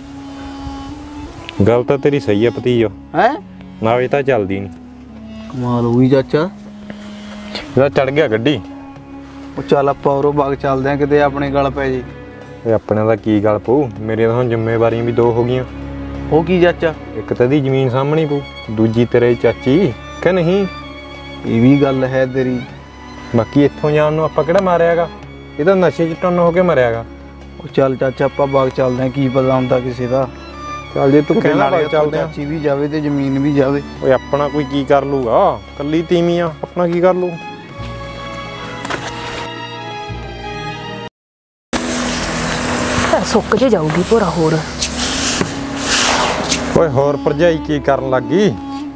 ਗੱਲ ਤਾਂ ਤੇਰੀ ਸਹੀ ਹੈ ਭਤੀਜ। ਹੈ ਨਾ ਇਹ ਤਾਂ ਚੱਲਦੀ ਨਹੀਂ। ਕਮਾਲ ਹੋਈ ਚਾਚਾ। ਇਹਦਾ ਚੜ ਗਿਆ ਗੱਡੀ। ਉਹ ਚੱਲ ਆਪਾਂ ਉਰੋਂ ਬਾਗ ਚੱਲਦੇ ਆ, ਕਿਤੇ ਆਪਣੇ ਗਲ ਪੈ ਜੇ। ਇਹ ਆਪਣੇ ਦਾ ਕੀ ਗੱਲ ਪਊ? ਮੇਰੀਆਂ ਤਾਂ ਹੁਣ ਜ਼ਿੰਮੇਵਾਰੀਆਂ ਵੀ 2 ਹੋ ਗਈਆਂ। ਉਹ ਕੀ ਚਾਚਾ? ਇੱਕ ਤਾਂ ਦੀ ਜ਼ਮੀਨ ਸਾਹਮਣੀ ਪਊ, ਦੂਜੀ ਤੇਰੇ ਚਾਚੀ ਕਿ ਨਹੀਂ। ਇਹ ਵੀ ਗੱਲ ਹੈ ਤੇਰੀ। ਬਾਕੀ ਇੱਥੋਂ ਜਾਣ ਨੂੰ ਆਪਾਂ ਕਿਹੜਾ ਮਾਰਿਆਗਾ? ਇਹ ਤਾਂ ਨਸ਼ੇ 'ਚ ਟੁੰਨ ਹੋ ਕੇ ਮਰਿਆਗਾ। ਉਹ ਚੱਲ ਚਾਚਾ ਆਪਾਂ ਬਾਗ ਚੱਲਦੇ ਆ, ਕੀ ਪਤਾ ਹੁੰਦਾ ਕਿਸੇ ਦਾ। ਚੱਲ ਜੇ ਤੂੰ ਕਹਿਣਾ ਨਾਲੇ ਚੱਲਦੇ ਆ। ਚਾਚੀ ਵੀ ਜਾਵੇ ਤੇ ਜ਼ਮੀਨ ਵੀ ਜਾਵੇ। ਓਏ ਆਪਣਾ ਕੋਈ ਕੀ ਕਰ ਲੂਗਾ? ਕੱਲੀ ਤੀਵੀਂ ਆ, ਆਪਣਾ ਕੀ ਕਰ ਲੂ? ਸੁੱਕ ਜੇ ਜਾਊਗੀ ਭੋਰਾ ਹੋਰ। ਓਏ ਹੋਰ ਭਰਜਾਈ ਕੀ ਕਰਨ ਲੱਗੀ?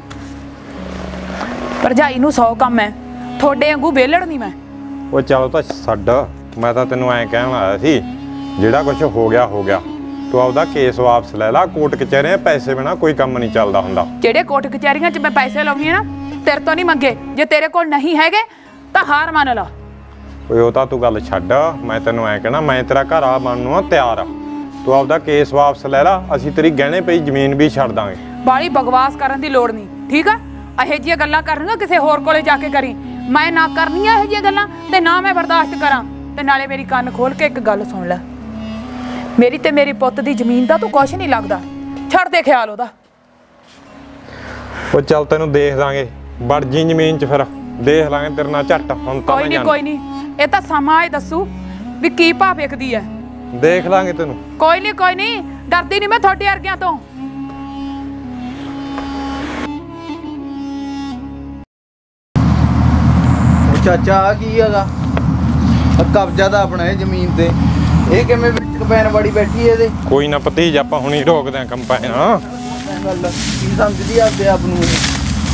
ਭਰਜਾਈ ਨੂੰ 100 ਕੰਮ ਹੈ, ਤੁਹਾਡੇ ਵਾਂਗੂ ਵਿਹਲੜ ਨਹੀਂ ਮੈਂ। ਓਏ ਚਲੋ ਤਾਂ ਛੱਡ। ਮੈਂ ਤਾਂ ਤੈਨੂੰ ਐਂ ਕਹਿਣ ਆਇਆ ਸੀ, ਜਿਹੜਾ ਕੁਝ ਹੋ ਗਿਆ ਹੋ ਗਿਆ। ਤੂੰ ਆਪਦਾ ਕੇਸ ਵਾਪਸ ਲੈ ਲਾ। ਕੋਰਟ ਕਚਹਿਰੀਆਂ ਪੈਸੇ ਬਿਨਾ ਕੋਈ ਕੰਮ ਨਹੀਂ ਚੱਲਦਾ ਹੁੰਦਾ। ਜਿਹੜੇ ਕੋਰਟ ਕਚਹਿਰੀਆਂ 'ਚ ਮੈਂ ਪੈਸੇ ਲਾਉਣੀ ਆ ਨਾ, ਤੇਰੇ ਤੋਂ ਨਹੀਂ ਮੰਗੇ। ਜੇ ਤੇਰੇ ਕੋਲ ਨਹੀਂ ਹੈਗੇ ਤਾਂ ਹਾਰ ਮੰਨ ਲਾ। ਓਏ ਉਹ ਤਾਂ ਤੂੰ ਗੱਲ ਛੱਡ। ਮੈਂ ਤੈਨੂੰ ਐਂ ਕਹਿਣਾ, ਮੈਂ ਤੇਰਾ ਘਰ ਆ ਬਣਨ ਨੂੰ ਤਿਆਰ ਆ। ਤੂੰ ਆਪਦਾ ਕੇਸ ਵਾਪਸ ਲੈ ਲਾ। ਅਸੀਂ ਤੇਰੀ ਗਹਿਣੇ ਪਈ ਜ਼ਮੀਨ ਵੀ ਛੱਡ ਦਾਂਗੇ। ਬਾਲੀ ਬਕਵਾਸ ਕਰਨ ਦੀ ਲੋੜ ਨਹੀਂ, ਠੀਕ ਆ? ਇਹੋ ਜਿਹੀਆਂ ਗੱਲਾਂ ਕਰਨੀਆਂ ਕਿਸੇ ਹੋਰ ਕੋਲੇ ਜਾ ਕੇ ਕਰੀ। ਮੈਂ ਨਾ ਕਰਨੀਆਂ ਇਹੋ ਜਿਹੀਆਂ ਗੱਲਾਂ, ਤੇ ਨਾ ਮੈਂ ਬਰਦਾਸ਼ਤ ਕਰਾਂ। ਤੇ ਨਾਲੇ ਮੇਰੀ ਕੰਨ ਖੋਲ ਕੇ ਇੱਕ ਗੱਲ ਸੁਣ ਲੈ, ਮੇਰੀ ਤੇ ਮੇਰੇ ਪੁੱਤ ਦੀ ਜ਼ਮੀਨ ਦਾ ਤੂੰ ਕੁਛ ਨਹੀਂ ਲੱਗਦਾ। ਛੱਡ ਦੇ ਖਿਆਲ ਉਹਦਾ। ਉਹ ਚੱਲ ਤੈਨੂੰ ਦੇਖ ਦਾਂਗੇ, ਵੜ ਜੀ ਜ਼ਮੀਨ 'ਚ, ਫਿਰ ਦੇਖ ਲਾਂਗੇ ਤੇਰੇ ਨਾਲ ਝੱਟ। ਹੁਣ ਤਾਂ ਕੋਈ ਨਹੀਂ ਕੋਈ ਨਹੀਂ, ਇਹ ਤਾਂ ਸਮਾਂ ਹੀ ਦੱਸੂ ਵੀ ਕੀ ਭਾਅ ਵਿਕਦੀ ਹੈ। ਦੇਖ ਲਾਂਗੇ ਤੈਨੂੰ। ਕੋਈ ਨਹੀਂ, ਡਰਦੀ ਨਹੀਂ ਮੈਂ ਤੁਹਾਡੇ ਵਰਗਿਆਂ ਤੋਂ। ਚਾਚਾ ਆ ਕੀ ਹੈਗਾ? ਕਬਜ਼ਾ ਤਾਂ ਆਪਣਾ ਹੈ ਜ਼ਮੀਨ ਤੇ, ਇਹ ਕਿਵੇਂ ਵਿੱਚ ਕੰਬਾਈਨ ਵਾੜੀ ਬੈਠੀ ਇਹਦੇ? ਕੋਈ ਨਾ ਭਤੀਜ, ਆਪਾਂ ਹੁਣੀ ਰੋਕਦੇ ਆਂ ਕੰਬਾਈਨ। ਗੱਲ ਕੀ ਸਮਝਦੀ ਆਪਦੇ ਆਪ ਨੂੰ ਇਹ?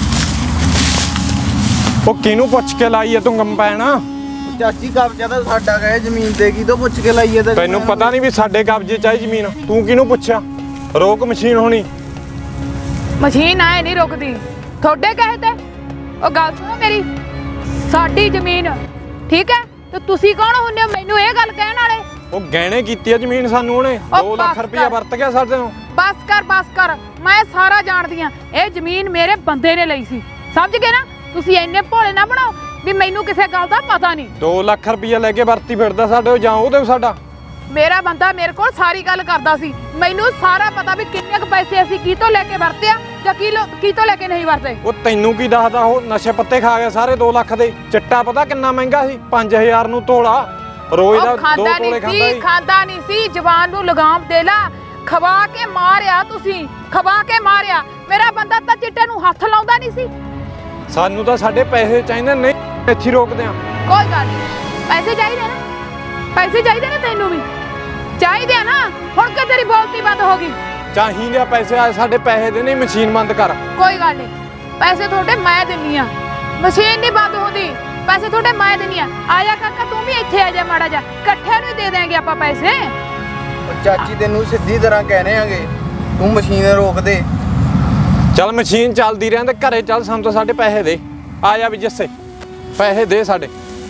ਉਹ ਕਿਹਨੂੰ ਪੁੱਛ ਕੇ ਲਾਈ ਐ ਤੂੰ ਕੰਬਾਈਨ? ਚਾਚੀ ਕਬਜ਼ਾ ਤਾਂ ਸਾਡਾ ਹੈ ਜ਼ਮੀਨ ਤੇ, ਕੀ ਤੋਂ ਪੁੱਛ ਕੇ ਲਾਈਏ? ਤਾਂ ਤੈਨੂੰ ਪਤਾ ਨਹੀਂ ਵੀ ਸਾਡੇ ਕਬਜ਼ੇ 'ਚ ਆਈ ਜ਼ਮੀਨ, ਤੂੰ ਕਿਹਨੂੰ ਪੁੱਛਿਆ? ਰੋਕ ਮਸ਼ੀਨ ਹੋਣੀ। ਮਸ਼ੀਨ ਆਏ ਨਹੀਂ ਰੁਕਦੀ ਤੁਹਾਡੇ ਕਹੇ ਤੇ। ਉਹ ਗੱਲ ਸੁਣੋ ਮੇਰੀ, ਸਾਡੀ ਜ਼ਮੀਨ ਠੀਕ ਹੈ ਤੇ ਤੁਸੀਂ ਕੌਣ ਹੁੰਦੇ ਹੋ ਮੈਨੂੰ ਇਹ ਗੱਲ ਕਹਿਣ ਵਾਲੇ? ਉਹ ਗਹਿਣੇ ਕੀਤੀ ਆ ਜ਼ਮੀਨ ਸਾਨੂੰ ਉਹਨੇ, 2 ਲੱਖ ਰੁਪਇਆ ਵਰਤ ਗਿਆ ਸਾਡੇ ਤੋਂ। ਬਸ ਕਰ, ਮੈਂ ਸਾਰਾ ਜਾਣਦੀ ਆ। ਇਹ ਜ਼ਮੀਨ ਮੇਰੇ ਬੰਦੇ ਨੇ ਲਈ ਸੀ, ਸਮਝ ਗਏ ਨਾ? ਤੁਸੀਂ ਇੰਨੇ ਭੋਲੇ ਨਾ ਬਣਾਓ ਵੀ ਮੈਨੂੰ ਕਿਸੇ ਗੱਲ ਦਾ ਪਤਾ ਨਹੀਂ। 2 ਲੱਖ ਰੁਪਇਆ ਲੈ ਕੇ ਵਰਤੀ ਫਿਰਦਾ ਸਾਡੇ, ਜਾਂ ਉਹਦੇ ਸਾਡਾ। ਮੇਰਾ ਬੰਦਾ ਮੇਰੇ ਕੋਲ ਸਾਰੀ ਗੱਲ ਕਰਦਾ ਸੀ, ਮੈਨੂੰ ਸਾਰਾ ਪਤਾ ਵੀ ਕਿੰਨੇ ਕੁ ਪੈਸੇ ਅਸੀਂ ਕੀ ਤੋਂ ਲੈ ਕੇ ਵਰਤਿਆ ਜਾਂ ਕੀ ਤੋਂ ਲੈ ਕੇ ਨਹੀਂ ਵਰਤੇ। ਉਹ ਤੈਨੂੰ ਕੀ ਦੱਸਦਾ? ਉਹ ਨਸ਼ੇ ਪੱਤੇ ਖਾ ਗਿਆ ਸਾਰੇ 2 ਲੱਖ ਦੇ। ਚਿੱਟਾ ਪਤਾ ਕਿੰਨਾ ਮਹਿੰਗਾ ਸੀ? 5000 ਨੂੰ ਤੋਲਾ, ਰੋਜ਼ ਦਾ 2 ਤੋਲੇ ਖਾਂਦਾ ਨਹੀਂ ਸੀ। ਜਵਾਨ ਨੂੰ ਲਗਾਮ ਦੇ ਲਾ, ਖਵਾ ਕੇ ਮਾਰਿਆ ਤੁਸੀਂ, ਖਵਾ ਕੇ ਮਾਰਿਆ। ਮੇਰਾ ਬੰਦਾ ਤਾਂ ਚਿੱਟੇ ਨੂੰ ਹੱਥ ਲਾਉਂਦਾ ਨਹੀਂ ਸੀ। ਸਾਨੂੰ ਤਾਂ ਸਾਡੇ ਪੈਸੇ ਚਾਹੀਦੇ, ਨਹੀਂ ਇੱਥੇ ਰੋਕਦੇ ਆ। ਕੋਈ ਗੱਲ ਨਹੀਂ, ਪੈਸੇ ਚਾਹੀਦੇ ਨਾ, ਪੈਸੇ ਚਾਹੀਦੇ ਨੇ ਤੈਨੂੰ ਵੀ ਚਾਹੀਦੇ ਆ ਨਾ। ਹੁਣ ਕਿ ਤੇਰੀ ਬੋਲਤੀ ਬੰਦ ਹੋ ਗਈ? ਚਾਹੀਦੇ ਪੈਸੇ, ਆ ਸਾਡੇ ਪੈਸੇ ਦੇ ਨਹੀਂ, ਮਸ਼ੀਨ ਬੰਦ ਕਰ। ਕੋਈ ਗੱਲ ਨਹੀਂ, ਪੈਸੇ ਤੁਹਾਡੇ ਮੈਂ ਦਿੰਨੀ ਆ, ਮਸ਼ੀਨ ਨਹੀਂ ਬੰਦ ਹੁੰਦੀ। ਪੈਸੇ ਤੁਹਾਡੇ ਮੈਂ ਦਿੰਨੀ ਆ। ਆ ਜਾ ਕਾਕਾ ਤੂੰ ਵੀ ਇੱਥੇ ਆ ਜਾ, ਮਾੜਾ ਜਾ ਇਕੱਠੇ ਨੂੰ ਦੇ ਦੇਾਂਗੇ ਆਪਾਂ ਪੈਸੇ। ਚਾਚੀ ਤੈਨੂੰ ਸਿੱਧੀ ਤਰ੍ਹਾਂ ਕਹਿਣੇ ਆਗੇ, ਤੂੰ ਮਸ਼ੀਨ ਰੋਕ ਦੇ। ਚੱਲ ਮਸ਼ੀਨ ਚੱਲਦੀ ਰਹਿੰਦੇ, ਘਰੇ ਚੱਲ, ਸਾਨੂੰ ਤਾਂ ਸਾਡੇ ਪੈਸੇ ਦੇ। ਆ ਜਾ ਵੀ ਜੱਸੇ, ਪੈਸੇ ਦੇ ਸਾਡੇ।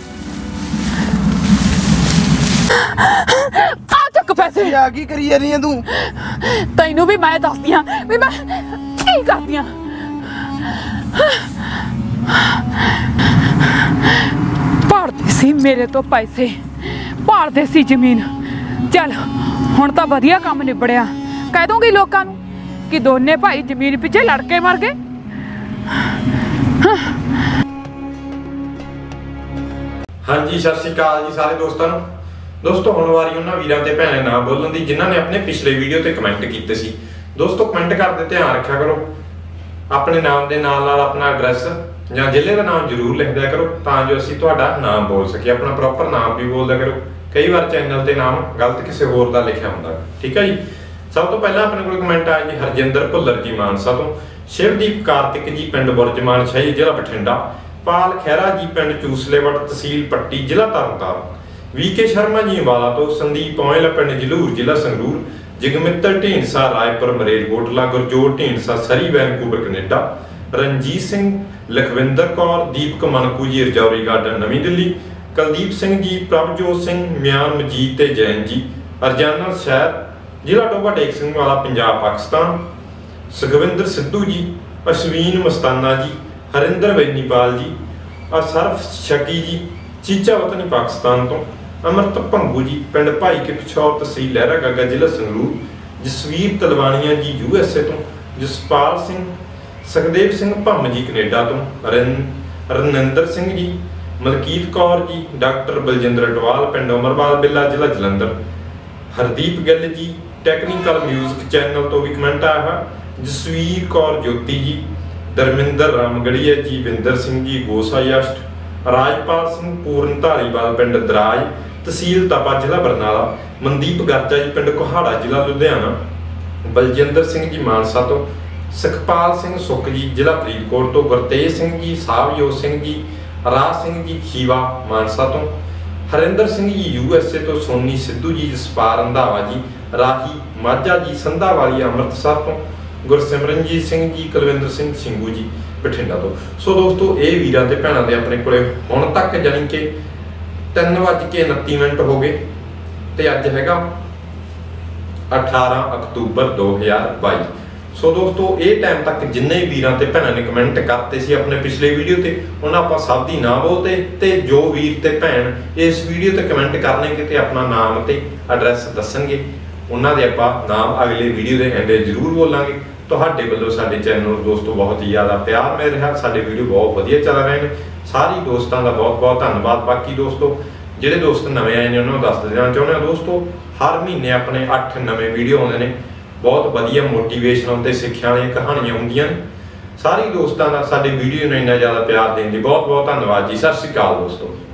ਆ ਚੱਕ ਪੈਸੇ। ਆ ਕੀ ਕਰੀ ਜਾਨੀ ਆ ਤੂੰ? ਤੈਨੂੰ ਵੀ ਮੈਂ ਦੱਸਦੀ ਆ ਵੀ ਮੈਂ ਕੀ ਕਰਦੀ ਆ। ਭਾਲਦੇ ਸੀ ਮੇਰੇ ਤੋਂ ਪੈਸੇ, ਭਾਲਦੇ ਸੀ ਜ਼ਮੀਨ। ਚੱਲ ਹੁਣ ਤਾਂ ਵਧੀਆ ਕੰਮ ਨਿਬੜਿਆ। ਕਹਿ ਦੂੰਗੀ ਲੋਕਾਂ ਨੂੰ ਕਿ ਦੋਨੇ ਭਾਈ ਜ਼ਮੀਨ ਪਿੱਛੇ ਲੜ ਕੇ ਮਰ ਗਏ। ਹਾਂਜੀ, ਸਤਿ ਸ਼੍ਰੀ ਅਕਾਲ ਜੀ ਸਾਰੇ ਦੋਸਤਾਂ ਨੂੰ। ਦੋਸਤੋ ਹੁਣ ਵਾਰੀ ਉਹਨਾਂ ਵੀਰਾਂ ਤੇ ਭੈਣਾਂ ਨਾ ਬੋਲਣ ਦੀ ਜਿਨ੍ਹਾਂ ਨੇ ਆਪਣੇ ਪਿਛਲੇ ਵੀਡੀਓ ਤੇ ਕਮੈਂਟ ਕੀਤੇ ਸੀ। ਦੋਸਤੋ ਕਮੈਂਟ ਕਰਦੇ ਧਿਆਨ ਰੱਖਿਆ ਕਰੋ, ਆਪਣੇ ਨਾਮ ਦੇ ਨਾਲ ਨਾਲ ਆਪਣਾ ਐਡਰੈਸ ਜਾਂ ਜ਼ਿਲ੍ਹੇ ਦਾ ਨਾਮ ਜ਼ਰੂਰ ਲਿਖ ਦਿਆ ਕਰੋ ਤਾਂ ਜੋ ਅਸੀਂ ਤੁਹਾਡਾ ਨਾਮ ਬੋਲ ਸਕੀਏ। ਆਪਣਾ ਪ੍ਰੋਪਰ ਨਾਮ ਵੀ ਬੋਲਦਿਆ ਕਰੋ, ਕਈ ਵਾਰ ਚੈਨਲ ਤੇ ਨਾਮ ਗਲਤ ਕਿਸੇ ਹੋਰ ਦਾ ਲਿਖਿਆ ਹੁੰਦਾ। ਠੀਕ ਹੈ ਜੀ। ਸਭ ਤੋਂ ਪਹਿਲਾਂ ਆਪਣੇ ਕੋਲ ਕਮੈਂਟ ਆਇਆ ਜੀ ਹਰਜਿੰਦਰ ਭੁੱਲਰ ਜੀ ਮਾਨਸਾ ਤੋਂ, ਸ਼ਿਵਦੀਪ ਕਾਰਤਿਕ ਜੀ ਪਿੰਡ ਬੁਰਜ ਮਾਨਸ਼ਾਹੀ ਜ਼ਿਲ੍ਹਾ ਬਠਿੰਡਾ, ਪਾਲ ਖਹਿਰਾ ਜੀ ਪਿੰਡ ਚੂਸਲੇਵਟ ਤਹਿਸੀਲ ਪੱਟੀ ਜ਼ਿਲ੍ਹਾ ਤਰਨਤਾਰਨ, ਵੀਕੇ ਸ਼ਰਮਾ ਜੀ ਅੰਬਾਲਾ ਤੋਂ, ਸੰਦੀਪ ਔਇਲ ਪਿੰਡ ਜਲੂਰ ਜ਼ਿਲ੍ਹਾ Sangrur, Jagmittar Dhindsa Raipur Malerkotla, Gurjot Dhindsa Surrey Vancouver Canada, Ranjit Singh, Lakhwinder Kaur, Deepak Manku ji Rajouri garden ਨਵੀਂ ਦਿੱਲੀ, ਕੁਲਦੀਪ ਸਿੰਘ ਜੀ, ਪ੍ਰਭਜੋਤ ਸਿੰਘ, ਮਿਆਨ ਮਜੀਦ ਤੇ ਜੈਨ ਜੀ, ਅਰਜਾਨਾ ਸ਼ਹਿਰ ਜ਼ਿਲ੍ਹਾ ਟੋਭਾ ਟੇਕ ਸਿੰਘ ਵਾਲਾ ਪੰਜਾਬ ਪਾਕਿਸਤਾਨ, ਸੁਖਵਿੰਦਰ ਸਿੱਧੂ ਜੀ, ਅਸ਼ਵੀਨ ਮਸਤਾਨਾ ਜੀ, ਹਰਿੰਦਰ ਵੈਨੀਪਾਲ ਜੀ, ਅਸਰਫ ਸ਼ਕੀ ਜੀ, ਚੀਚਾ ਵਤਨੀ ਪਾਕਿਸਤਾਨ ਤੋਂ, ਅਮਰਤ ਭੰਗੂ ਜੀ ਪਿੰਡ ਭਾਈ ਕੇ ਪਿਛੌਰ ਤਹਿਸੀਲ ਲਹਿਰਾ ਗਾਗਾ ਜ਼ਿਲ੍ਹਾ ਸੰਗਰੂਰ, ਜਸਵੀਰ ਤਲਵਾਨੀਆ ਜੀ USA ਤੋਂ, ਜਸਪਾਲ ਸਿੰਘ, ਸੁਖਦੇਵ ਸਿੰਘ ਭੰਮ ਜੀ ਕੈਨੇਡਾ ਤੋਂ, ਰਨਿੰਦਰ ਸਿੰਘ ਜੀ, ਮਲਕੀਤ ਕੌਰ ਜੀ, ਡਾਕਟਰ ਬਲਜਿੰਦਰ ਅਟਵਾਲ ਪਿੰਡ ਉਮਰਵਾਲ ਬਿੱਲਾ ਜ਼ਿਲ੍ਹਾ Jalandhar, Hardeep Gill ji technical music channel ਤੋਂ ਵੀ ਕਮੈਂਟ ਆਇਆ ਹੈ, ਜਸਵੀਰ ਕੌਰ ਜੋਤੀ ਜੀ, ਧਰਮਿੰਦਰ ਰਾਮਗੜੀਆ ਜੀ, ਵਿੰਦਰ ਸਿੰਘ ਜੀ ਗੋਸਾ ਯਸ਼ਟ, ਰਾਜਪਾਲ ਸਿੰਘ ਪੂਰਨ ਧਾਰੀਵਾਲ ਪਿੰਡ ਦਰਾਜ ਤਹਿਸੀਲ ਤਪਾ ਜ਼ਿਲ੍ਹਾ ਬਰਨਾਲਾ, ਮਨਦੀਪ ਗਰਜਾ ਜੀ ਪਿੰਡ ਕੋਹਾੜਾ ਜ਼ਿਲ੍ਹਾ ਲੁਧਿਆਣਾ, ਬਲਜਿੰਦਰ ਸਿੰਘ ਜੀ ਮਾਨਸਾ ਤੋਂ, ਸੁਖਪਾਲ ਸਿੰਘ ਸੁੱਖ ਜੀ ਜ਼ਿਲ੍ਹਾ ਫਰੀਦਕੋਟ ਤੋਂ, ਗੁਰਤੇਜ ਸਿੰਘ ਜੀ, ਸਾਹਿਬਜੋਤ ਸਿੰਘ ਜੀ, ਰਾਜ ਸਿੰਘ ਜੀ ਖੀਵਾ ਮਾਨਸਾ ਤੋਂ, ਹਰਿੰਦਰ ਸਿੰਘ ਜੀ USA ਤੋਂ, ਸੋਨੀ ਸਿੱਧੂ ਜੀ, ਜਸਪਾਲ ਰੰਧਾਵਾ ਜੀ, ਰਾਹੀ ਮਾਝਾ ਜੀ, ਸੰਧਾਵਾਲੀ ਅੰਮ੍ਰਿਤਸਰ ਤੋਂ, ਗੁਰਸਿਮਰਨਜੀਤ ਸਿੰਘ ਜੀ, ਕੁਲਵਿੰਦਰ ਸਿੰਘ ਸਿੰਘੂ ਜੀ ਬਠਿੰਡਾ ਤੋਂ। ਸੋ ਦੋਸਤੋ ਇਹ ਵੀਰਾਂ ਤੇ ਭੈਣਾਂ ਦੇ ਆਪਣੇ ਕੋਲੇ ਹੁਣ ਤੱਕ ਜਾਨੀ ਕਿ 3:29 ਹੋ ਗਏ ਤੇ ਅੱਜ ਹੈਗਾ 18 ਅਕਤੂਬਰ 2022। ਸੋ ਦੋਸਤੋ ਇਹ ਟਾਈਮ ਤੱਕ ਜਿੰਨੇ ਵੀਰਾਂ ਤੇ ਭੈਣਾਂ ਨੇ ਕਮੈਂਟ ਕਰਤੇ ਸੀ ਆਪਣੇ ਪਿਛਲੇ ਵੀਡੀਓ ਤੇ, ਉਹਨਾਂ ਆਪਾਂ ਸਭ ਦੀ ਨਾ ਬੋਲਦੇ ਤੇ ਜੋ ਵੀਰ ਤੇ ਭੈਣ ਇਸ ਵੀਡੀਓ ਤੇ ਕਮੈਂਟ ਕਰਨਗੇ ਤੇ ਆਪਣਾ ਨਾਮ ਤੇ ਐਡਰੈਸ ਦੱਸਣਗੇ, ਉਹਨਾਂ ਦੇ ਆਪਾਂ ਨਾਮ ਅਗਲੇ ਵੀਡੀਓ ਦੇ ਐਂਡ ਜ਼ਰੂਰ ਬੋਲਾਂਗੇ। ਤੁਹਾਡੇ ਵੱਲੋਂ ਸਾਡੇ ਚੈਨਲ ਨੂੰ ਦੋਸਤੋ ਬਹੁਤ ਹੀ ਜ਼ਿਆਦਾ ਪਿਆਰ ਮਿਲ ਰਿਹਾ, ਸਾਡੇ ਵੀਡੀਓ ਬਹੁਤ ਵਧੀਆ ਚੱਲ ਰਹੇ ਨੇ। ਸਾਰੇ ਦੋਸਤਾਂ ਦਾ ਬਹੁਤ ਬਹੁਤ ਧੰਨਵਾਦ। ਬਾਕੀ ਦੋਸਤੋ ਜਿਹੜੇ ਦੋਸਤ ਨਵੇਂ ਆਏ ਨੇ ਉਹਨਾਂ ਨੂੰ ਦੱਸ ਦੇਣਾ ਚਾਹੁੰਦੇ ਹਾਂ ਦੋਸਤੋ, ਹਰ ਮਹੀਨੇ ਆਪਣੇ 8 ਨਵੇਂ ਵੀਡੀਓ ਆਉਂਦੇ ਨੇ, ਬਹੁਤ ਵਧੀਆ ਮੋਟੀਵੇਸ਼ਨਲ ਤੇ ਸਿੱਖਿਆ ਵਾਲੀਆਂ ਕਹਾਣੀਆਂ ਹੁੰਦੀਆਂ ਨੇ। ਸਾਰੇ ਦੋਸਤਾਂ ਦਾ ਸਾਡੇ ਵੀਡੀਓ ਨੂੰ ਇੰਨਾ ਜ਼ਿਆਦਾ ਪਿਆਰ ਦੇਣ ਲਈ ਬਹੁਤ ਬਹੁਤ ਧੰਨਵਾਦ ਜੀ। ਸਤਿ ਸ਼੍ਰੀ ਅਕਾਲ ਦੋਸਤੋ।